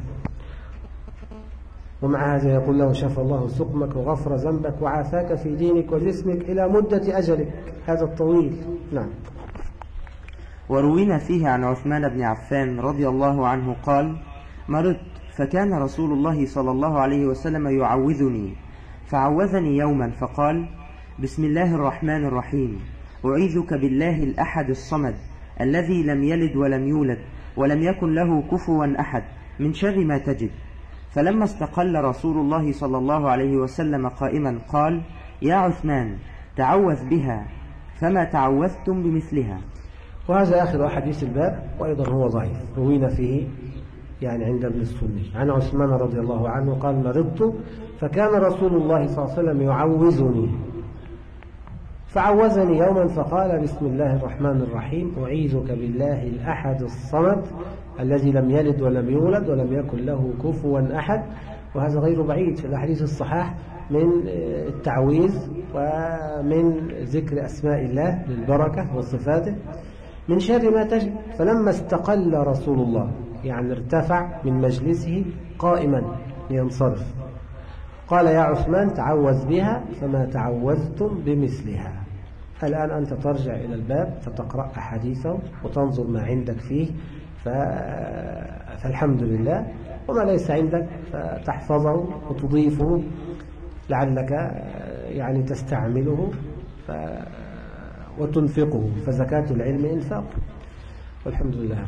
ومع هذا يقول له: شفى الله سقمك وغفر ذنبك وعافاك في دينك وجسمك إلى مدة أجلك. هذا الطويل. نعم. وروينا فيه عن عثمان بن عفان رضي الله عنه قال: مرضت فكان رسول الله صلى الله عليه وسلم يعوذني، فعوذني يوما فقال: بسم الله الرحمن الرحيم، أعيذك بالله الأحد الصمد الذي لم يلد ولم يولد ولم يكن له كفوا أحد من شر ما تجد. فلما استقل رسول الله صلى الله عليه وسلم قائما قال: يا عثمان، تعوذ بها فما تعوذتم بمثلها. وهذا آخر أحاديث الباب، وأيضا هو ضعيف، روينا فيه يعني عند ابن السني عن عثمان رضي الله عنه قال: مرضت فكان رسول الله صلى الله عليه وسلم يعوذني، فعوذني يوما فقال: بسم الله الرحمن الرحيم، أعيذك بالله الأحد الصمد الذي لم يلد ولم يولد ولم يكن له كفوا أحد. وهذا غير بعيد في الأحاديث الصحاح من التعويذ ومن ذكر أسماء الله للبركة وصفاته من شر ما تجد. فلما استقل رسول الله يعني ارتفع من مجلسه قائما لينصرف قال: يا عثمان تعوذ بها فما تعوذتم بمثلها. الآن أنت ترجع إلى الباب فتقرأ أحاديثه وتنظر ما عندك فيه ف... فالحمد لله، وما ليس عندك فتحفظه وتضيفه لعلك يعني تستعمله ف... وتنفقه، فزكاة العلم إنفاق. والحمد لله.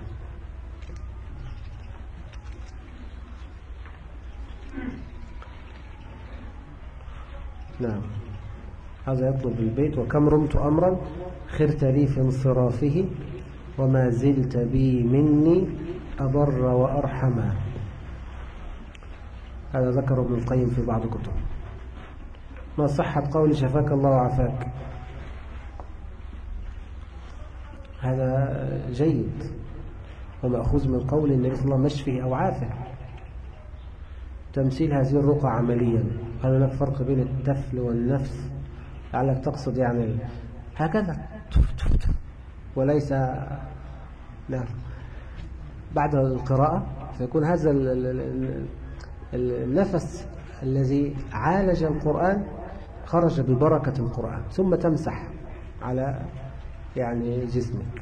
نعم، هذا يطلب البيت: وكم رمت أمرا خرت لي في انصرافه وما زلت بي مني أبر وأرحما. هذا ذكر ابن القيم في بعض كتبه. ما صحة قول شفاك الله وعافاك؟ هذا جيد ومأخوذ من قول النبي صلى الله عليه وسلم: مشفه أو عافه. تمثيل هذه الرقى عمليا، هل هناك فرق بين التفل والنفس؟ لعلك تقصد يعني هكذا وليس. نعم، بعد القراءة فيكون هذا النفس الذي عالج القرآن خرج ببركة القرآن، ثم تمسح على يعني جسمك.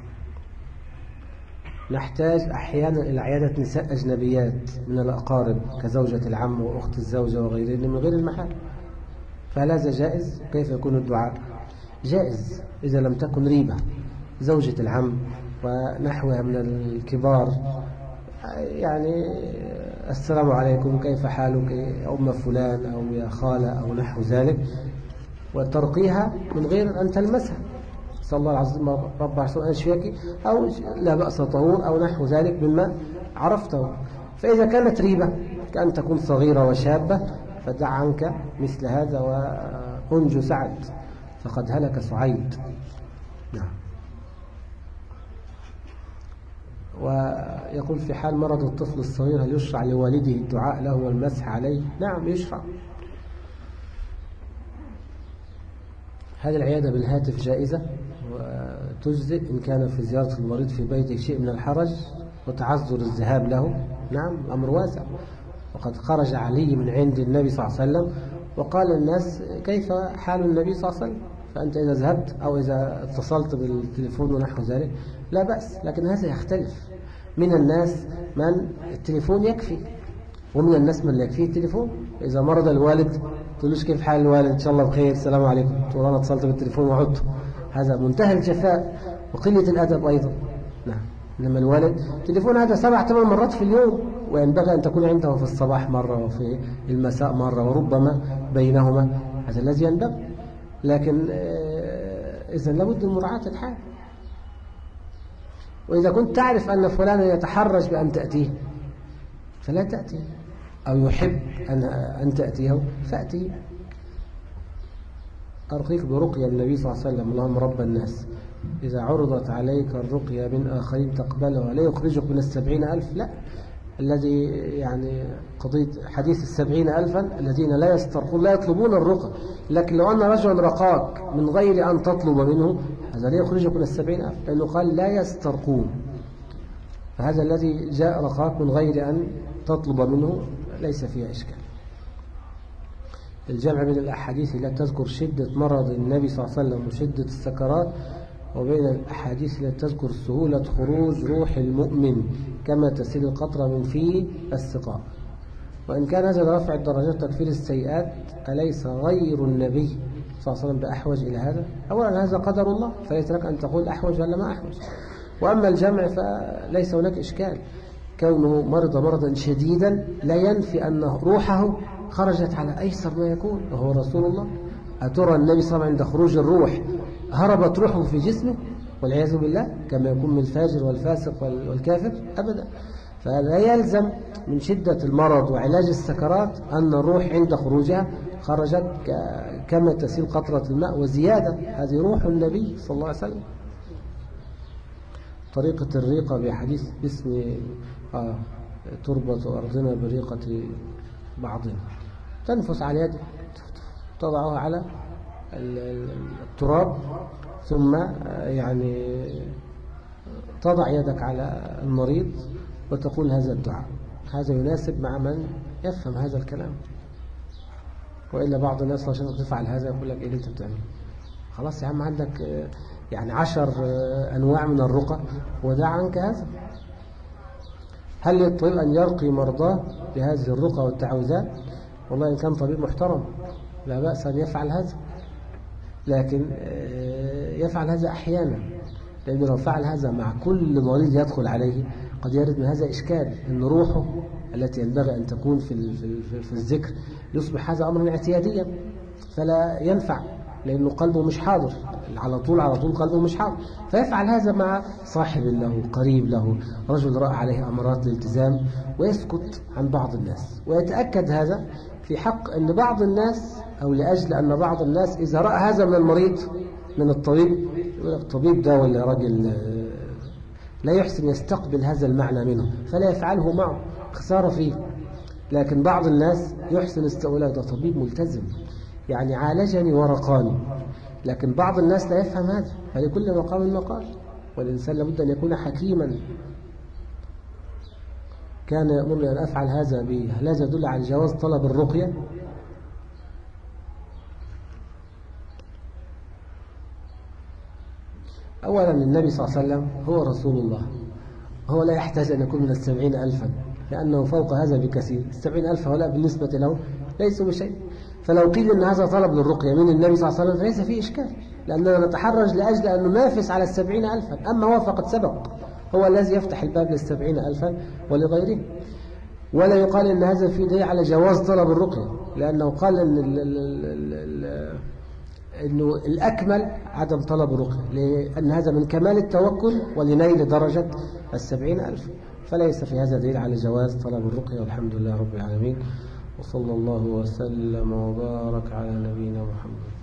نحتاج أحيانا إلى عيادة نساء أجنبيات من الأقارب كزوجة العم وأخت الزوجة وغيرهن من غير المحال، فهل هذا جائز؟ كيف يكون الدعاء؟ جائز إذا لم تكن ريبة. زوجة العم ونحوها من الكبار، يعني السلام عليكم كيف حالك يا أم فلان أو يا خالة أو نحو ذلك، وترقيها من غير أن تلمسها. صلى الله العظيم رب عشان أشفيك، أو لا بأس طهور أو نحو ذلك مما عرفته. فإذا كانت ريبة كأن تكون صغيرة وشابة فدع عنك مثل هذا وأنجو سعد، فقد هلك سعيد. نعم. ويقول: في حال مرض الطفل الصغير هل يشرع لوالده الدعاء له والمسح عليه؟ نعم يشرع. هذه العيادة بالهاتف جائزة وتجزئ إن كان في زيارة المريض في بيته شيء من الحرج وتعذر الذهاب له. نعم، أمر واسع. وقد خرج علي من عند النبي صلى الله عليه وسلم وقال الناس: كيف حال النبي صلى الله عليه وسلم؟ فأنت إذا ذهبت أو إذا اتصلت بالتليفون ونحو ذلك لا بأس، لكن هذا يختلف. من الناس من التليفون يكفي، ومن الناس من لا يكفيه التليفون. إذا مرض الوالد تقولوش كيف حال الوالد؟ إن شاء الله بخير، السلام عليكم، تقول أنا اتصلت بالتليفون وعدت. هذا منتهى الجفاء وقلة الأدب أيضا. نعم. إنما الوالد تليفون هذا سبع ثمان مرات في اليوم، وينبغي أن تكون عنده في الصباح مرة وفي المساء مرة وربما بينهما، هذا الذي ينبغي. لكن إذا لابد من مراعاة الحال. وإذا كنت تعرف أن فلانا يتحرج بأن تأتيه فلا تأتيه، أو يحب أن أن تأتيه فأتيه. أرقيك برقية النبي صلى الله عليه وسلم: اللهم رب الناس إذا عرضت عليك الرقية من آخرين تقبلها لا يخرجك من السبعين ألف. لا، الذي يعني قضية حديث السبعين ألفا الذين لا يسترقون لا يطلبون الرقى، لكن لو أن رجلا رقاك من غير أن تطلب منه هذا لا يخرجك من السبعين ألف، لأنه قال لا يسترقون. فهذا الذي جاء رقاك من غير أن تطلب منه ليس فيها إشكال. الجمع بين الأحاديث التي تذكر شدة مرض النبي صلى الله عليه وسلم وشدة السكرات، وبين الأحاديث التي تذكر سهولة خروج روح المؤمن كما تسيل القطرة من فيه السقاء. وإن كان هذا لرفع الدرجات تكفير السيئات، أليس غير النبي صلى الله عليه وسلم بأحوج إلى هذا؟ أولا هذا قدر الله، فليس لك أن تقول أحوج ولا ما أحوج. وأما الجمع فليس هناك إشكال، كونه مرض مرضا شديدا لا ينفي أن روحه خرجت على أيسر ما يكون وهو رسول الله. أترى النبي صلى الله عليه وسلم عند خروج الروح هربت روحه في جسمه والعياذ بالله، كما يكون من الفاجر والفاسق والكافر أبدا. فلا يلزم من شدة المرض وعلاج السكرات أن الروح عند خروجها خرجت كما تسيل قطرة الماء وزيادة. هذه روح النبي صلى الله عليه وسلم. طريقة الريقة بحديث باسم آه تربة أرضنا بريقة بعضنا، تنفس على يدك، تضعها على التراب، ثم يعني تضع يدك على المريض وتقول هذا الدعاء. هذا يناسب مع من يفهم هذا الكلام. وإلا بعض الناس لو شافك تفعل هذا يقول لك إيه اللي أنت بتعمله؟ خلاص يا عم، عندك يعني عشر أنواع من الرقى ودع عنك هذا. هل للطبيب أن يرقي مرضاه بهذه الرقى والتعوذات؟ والله إن كان طبيب محترم لا بأس أن يفعل هذا، لكن يفعل هذا أحيانا، لأنه لو فعل هذا مع كل مريض يدخل عليه قد يرد من هذا إشكال، أن روحه التي ينبغي أن تكون في في الذكر يصبح هذا أمرا اعتياديا فلا ينفع، لأنه قلبه مش حاضر على طول على طول قلبه مش حاضر. فيفعل هذا مع صاحب له قريب له رجل رأى عليه أمارات الالتزام ويسكت عن بعض الناس. ويتأكد هذا في حق أن بعض الناس، أو لأجل أن بعض الناس إذا رأى هذا من المريض من الطبيب يقول الطبيب ده ولا راجل لا يحسن يستقبل هذا المعنى منه فلا يفعله معه، خسارة فيه. لكن بعض الناس يحسن استقباله، ده طبيب ملتزم يعني عالجني ورقاني. لكن بعض الناس لا يفهم هذا، فلكل مقام مقال، والإنسان لابد أن يكون حكيما. كان يأمرني أن أفعل هذا به. هل هذا يدل على جواز طلب الرقية؟ أولا النبي صلى الله عليه وسلم هو رسول الله، هو لا يحتاج أن يكون من السبعين ألفا، لأنه فوق هذا بكثير. السبعين ألف هؤلاء بالنسبة له ليسوا بشيء. فلو قيل أن هذا طلب للرقية من النبي صلى الله عليه وسلم فليس فيه إشكال، لأننا نتحرج لأجل أن ننافس على السبعين ألفا. أما هو فقد سبق، هو الذي يفتح الباب للسبعين ألفا ولغيره. ولا يقال أن هذا فيه دليل على جواز طلب الرقية، لأنه قال أن ال ال ال ال أنه الأكمل عدم طلب الرقية، لأن هذا من كمال التوكل ولنيل درجة السبعين ألف. فليس في هذا دليل على جواز طلب الرقية. والحمد لله رب العالمين، وصلى الله وسلم وبارك على نبينا محمد.